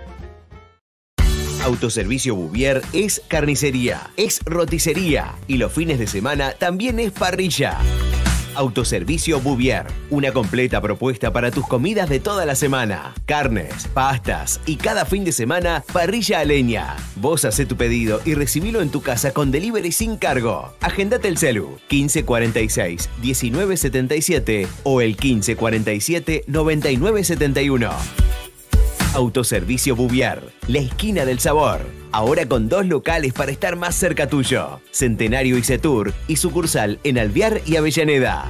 Speaker 26: Autoservicio Bouvier es carnicería, es roticería y los fines de semana también es parrilla. Autoservicio Bouvier, una completa propuesta para tus comidas de toda la semana. Carnes, pastas y cada fin de semana, parrilla a leña. Vos hacé tu pedido y recibilo en tu casa con delivery sin cargo. Agendate el celu 1546 1977 o el 1547 9971. Autoservicio Bouvier, la esquina del sabor. Ahora con 2 locales para estar más cerca tuyo. Centenario y Setur y sucursal en Alvear y Avellaneda.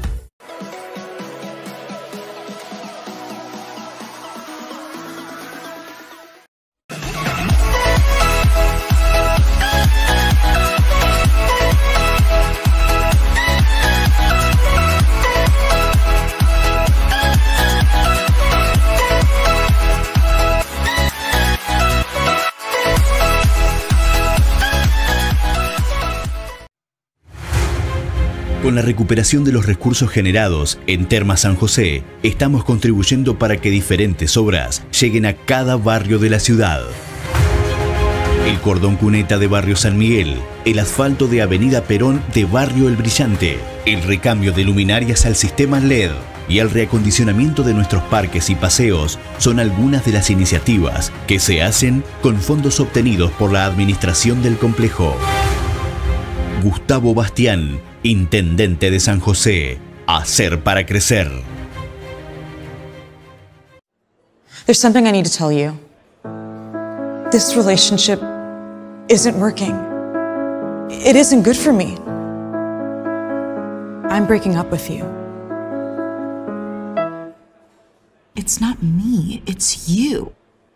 Speaker 6: Con la recuperación de los recursos generados en Termas San José, estamos contribuyendo para que diferentes obras lleguen a cada barrio de la ciudad. El cordón cuneta de Barrio San Miguel, el asfalto de Avenida Perón de Barrio El Brillante, el recambio de luminarias al sistema LED y el reacondicionamiento de nuestros parques y paseos son algunas de las iniciativas que se hacen con fondos obtenidos por la administración del complejo. Gustavo Bastián, Intendente de San José. Hacer para crecer.
Speaker 10: There's something I need to tell you. This relationship isn't working. It isn't good for me. I'm breaking up with you.
Speaker 11: It's not me, it's you.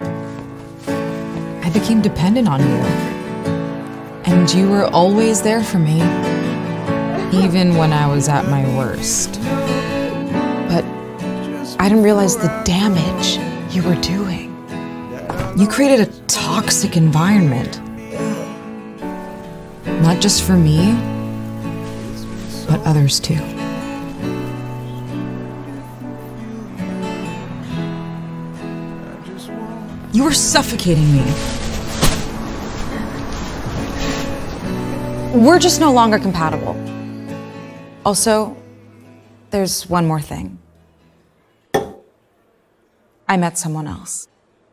Speaker 11: I became dependent on you. And you were always there for me. Even when I was at my worst.
Speaker 10: But I didn't realize the damage you were doing. You created a toxic environment.
Speaker 11: Not just for me, but others too.
Speaker 10: You were suffocating me. We're just no longer compatible. Also, there's one more thing. I met someone else.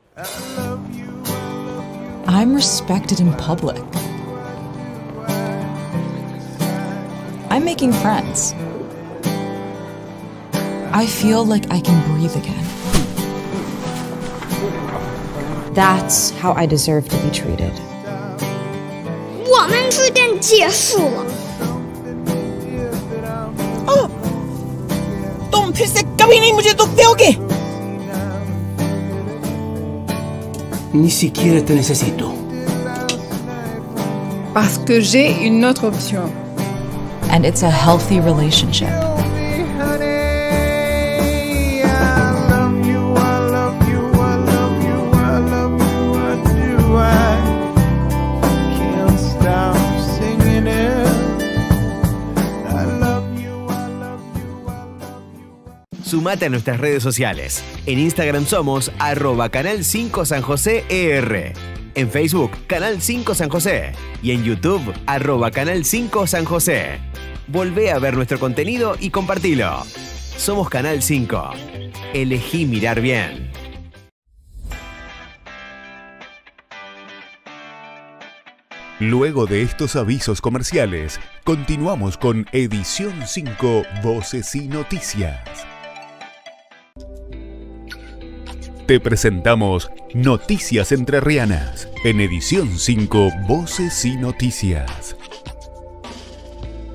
Speaker 11: I'm respected in public. I'm making friends. I feel like I can breathe again.
Speaker 10: That's how I deserve to be treated.
Speaker 19: 我们书店结束了。
Speaker 10: तुम फिर से कभी नहीं मुझे दुख दोगे।
Speaker 12: Ni siquiera te necesito.
Speaker 13: Parce que j'ai une autre option.
Speaker 11: And it's a healthy relationship.
Speaker 26: Sumate a nuestras redes sociales. En Instagram somos @Canal 5 San José ER. En Facebook, Canal 5 San José. Y en YouTube, @Canal 5 San José. Volvé a ver nuestro contenido y compartilo. Somos Canal 5. Elegí mirar bien.
Speaker 1: Luego de estos avisos comerciales, continuamos con Edición 5 Voces y Noticias. Te presentamos Noticias Entrerrianas en Edición 5 Voces y Noticias.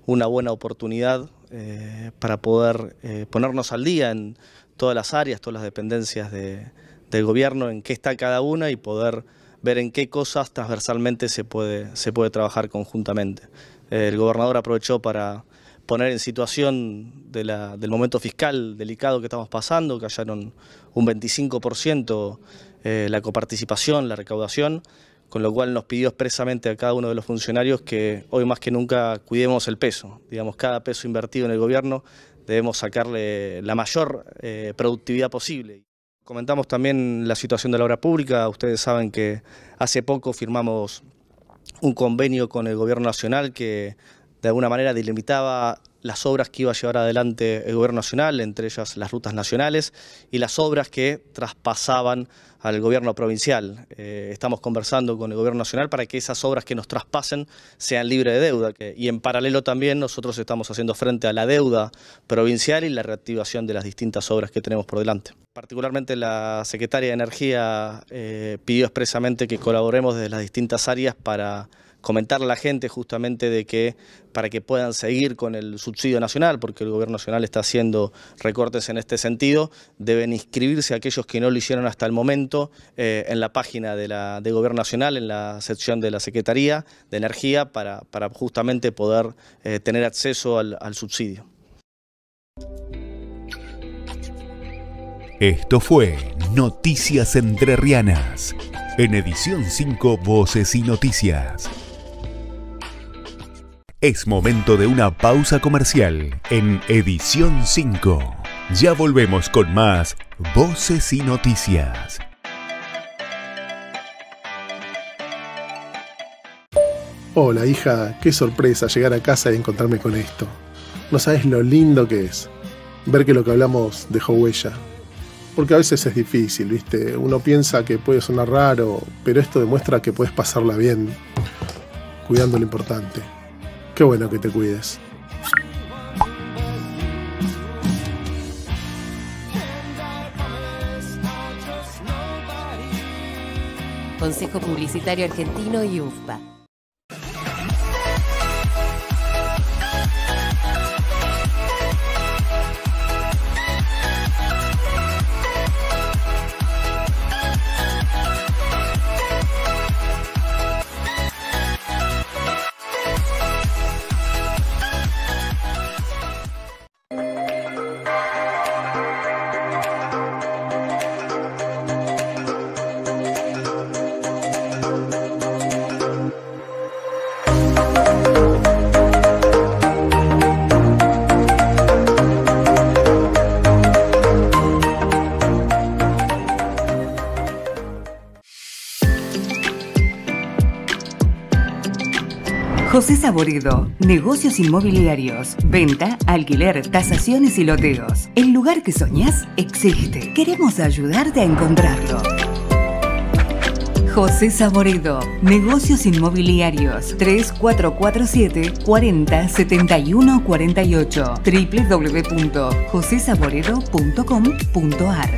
Speaker 3: una buena oportunidad para poder ponernos al día en todas las áreas, todas las dependencias del gobierno, en qué está cada una y poder ver en qué cosas transversalmente se puede trabajar conjuntamente. El gobernador aprovechó para poner en situación del momento fiscal delicado que estamos pasando, que cayeron un 25% la coparticipación, la recaudación, con lo cual nos pidió expresamente a cada uno de los funcionarios que hoy más que nunca cuidemos el peso. Digamos, cada peso invertido en el gobierno debemos sacarle la mayor productividad posible. Comentamos también la situación de la obra pública. Ustedes saben que hace poco firmamos un convenio con el Gobierno Nacional que de alguna manera delimitaba las obras que iba a llevar adelante el Gobierno Nacional, entre ellas las rutas nacionales y las obras que traspasaban al Gobierno provincial. Estamos conversando con el Gobierno Nacional para que esas obras que nos traspasen sean libres de deuda. Y en paralelo también nosotros estamos haciendo frente a la deuda provincial y la reactivación de las distintas obras que tenemos por delante. Particularmente la Secretaria de Energía pidió expresamente que colaboremos desde las distintas áreas para comentarle a la gente justamente de que para que puedan seguir con el subsidio nacional, porque el Gobierno Nacional está haciendo recortes en este sentido, deben inscribirse aquellos que no lo hicieron hasta el momento en la página de Gobierno Nacional, en la sección de la Secretaría de Energía, para justamente poder tener acceso al subsidio.
Speaker 1: Esto fue Noticias Entrerrianas, en edición 5 Voces y Noticias. Es momento de una pausa comercial en edición 5. Ya volvemos con más Voces y Noticias.
Speaker 4: Hola hija, qué sorpresa llegar a casa y encontrarme con esto. No sabes lo lindo que es ver que lo que hablamos dejó huella. Porque a veces es difícil, ¿viste? Uno piensa que puede sonar raro, pero esto demuestra que puedes pasarla bien, cuidando lo importante. Qué bueno que te cuides.
Speaker 5: Consejo Publicitario Argentino y UFPA.
Speaker 25: José Saborido, negocios inmobiliarios, venta, alquiler, tasaciones y loteos. El lugar que soñás existe. Queremos ayudarte a encontrarlo. José Saborido, negocios inmobiliarios, 3447 40 71 48, www.josesaborido.com.ar.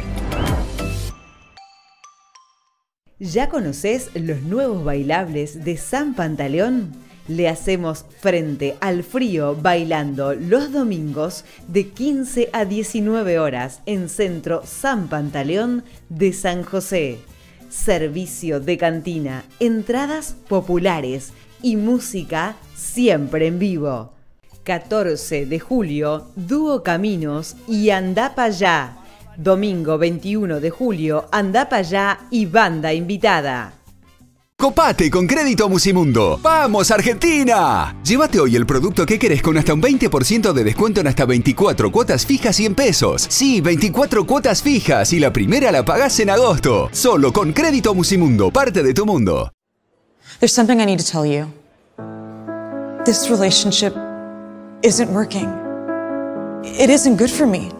Speaker 7: ¿Ya conoces los nuevos bailables de San Pantaleón? Le hacemos frente al frío bailando los domingos de 15 a 19 horas en Centro San Pantaleón de San José. Servicio de cantina, entradas populares y música siempre en vivo. 14 de julio, Dúo Caminos y Andá Pa' Allá. Domingo 21 de julio, Andá Pa' Allá y banda invitada.
Speaker 8: Copate con Crédito Musimundo. ¡Vamos, Argentina! Llévate hoy el producto que querés con hasta un 20% de descuento en hasta 24 cuotas fijas 100 pesos. Sí, 24 cuotas fijas y la primera la pagás en agosto. Solo con Crédito Musimundo, parte de tu mundo.
Speaker 10: There's something I need to tell you. This relationship isn't working. It isn't good for me.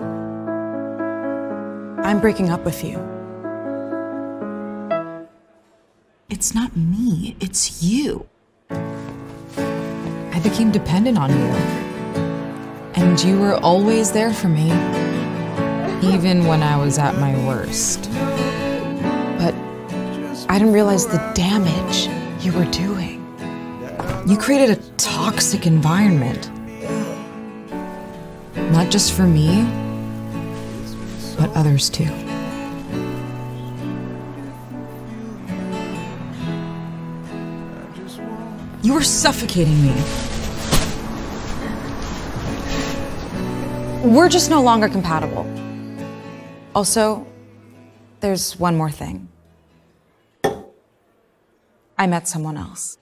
Speaker 10: I'm breaking up with you.
Speaker 11: It's not me, it's you. I became dependent on you. And you were always there for me, even when I was at my worst. But I didn't realize the damage you were doing. You created a toxic environment Not just for me, but others too. You are suffocating me. We're just no longer compatible. Also, there's one more thing. I met someone else.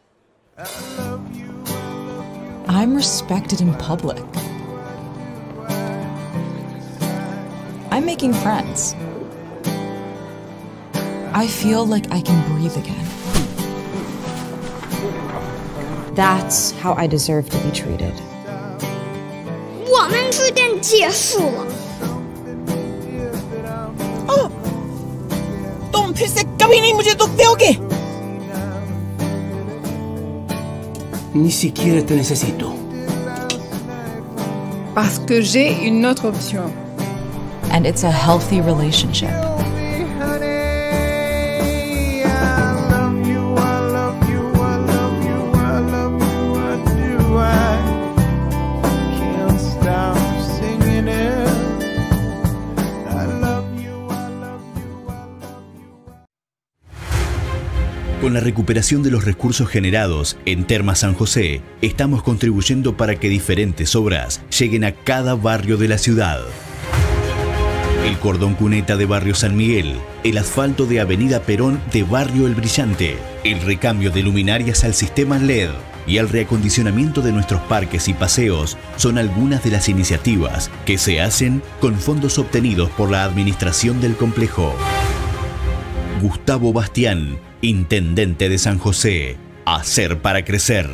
Speaker 11: I'm respected in public. I'm making friends. I feel like I can breathe again. That's how I deserve to be treated.
Speaker 19: 我们之间结束了。
Speaker 14: तुम फिर से कभी नहीं मुझे दुख दोगे?
Speaker 12: Ni siquiera te necesito.
Speaker 13: Parce que j'ai une autre option.
Speaker 11: And it's a healthy relationship.
Speaker 6: Con la recuperación de los recursos generados en Termas San José, estamos contribuyendo para que diferentes obras lleguen a cada barrio de la ciudad. El cordón cuneta de Barrio San Miguel, el asfalto de Avenida Perón de Barrio El Brillante, el recambio de luminarias al sistema LED y el reacondicionamiento de nuestros parques y paseos son algunas de las iniciativas que se hacen con fondos obtenidos por la administración del complejo. Gustavo Bastián, Intendente de San José. Hacer para crecer.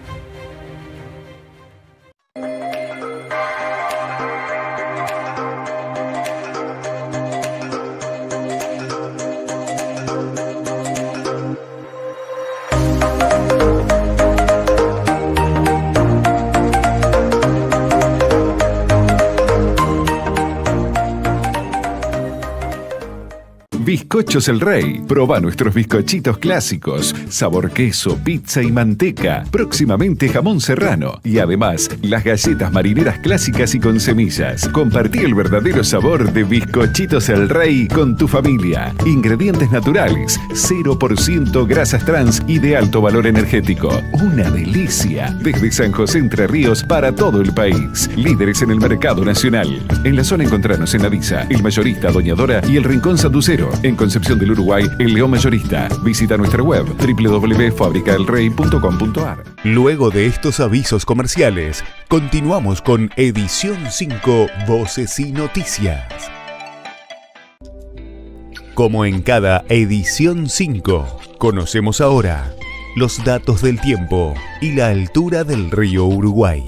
Speaker 15: Bizcochos El Rey. Proba nuestros bizcochitos clásicos, sabor queso, pizza y manteca. Próximamente jamón serrano. Y además, las galletas marineras clásicas y con semillas. Compartí el verdadero sabor de Bizcochitos El Rey con tu familia. Ingredientes naturales, 0% grasas trans y de alto valor energético. Una delicia. Desde San José Entre Ríos para todo el país. Líderes en el mercado nacional. En la zona encontrarnos en Avisa, El Mayorista, Doña Dora y El Rincón Sanducero. En Concepción del Uruguay, El León Mayorista. Visita nuestra web www.fabricadelrey.com.ar.
Speaker 1: Luego de estos avisos comerciales, continuamos con Edición 5 Voces y Noticias. Como en cada Edición 5, conocemos ahora los datos del tiempo y la altura del río Uruguay.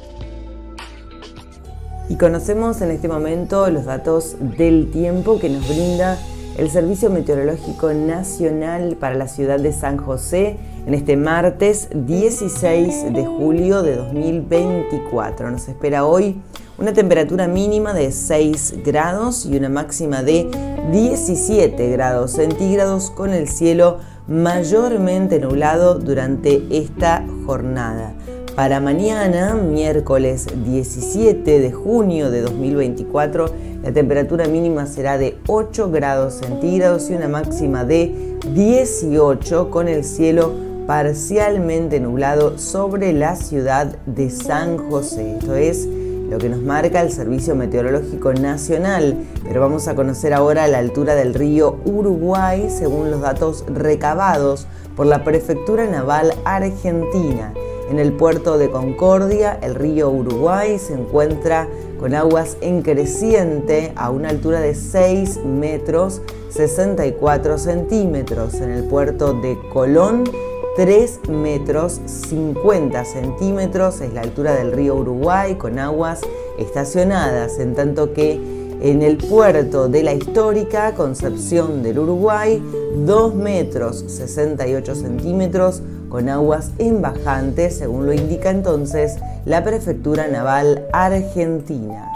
Speaker 16: Y conocemos en este momento los datos del tiempo que nos brinda el Servicio Meteorológico Nacional para la ciudad de San José en este martes 16 de julio de 2024. Nos espera hoy una temperatura mínima de 6 grados y una máxima de 17 grados centígrados con el cielo mayormente nublado durante esta jornada. Para mañana, miércoles 17 de junio de 2024, la temperatura mínima será de 8 grados centígrados y una máxima de 18 con el cielo parcialmente nublado sobre la ciudad de San José. Esto es lo que nos marca el Servicio Meteorológico Nacional, pero vamos a conocer ahora la altura del río Uruguay según los datos recabados por la Prefectura Naval Argentina. En el puerto de Concordia, el río Uruguay se encuentra con aguas en creciente a una altura de 6 metros 64 centímetros. En el puerto de Colón, 3 metros 50 centímetros es la altura del río Uruguay con aguas estacionadas, en tanto que en el puerto de la histórica Concepción del Uruguay, 2 metros 68 centímetros con aguas en bajante, según lo indica entonces la Prefectura Naval Argentina.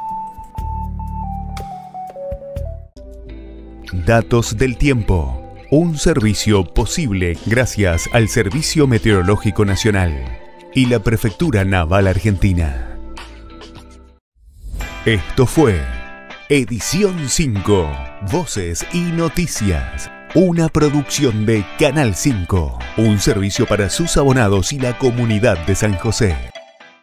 Speaker 1: Datos del tiempo. Un servicio posible gracias al Servicio Meteorológico Nacional y la Prefectura Naval Argentina. Esto fue Edición 5, Voces y Noticias. Una producción de Canal 5, un servicio para sus abonados y la comunidad de San José.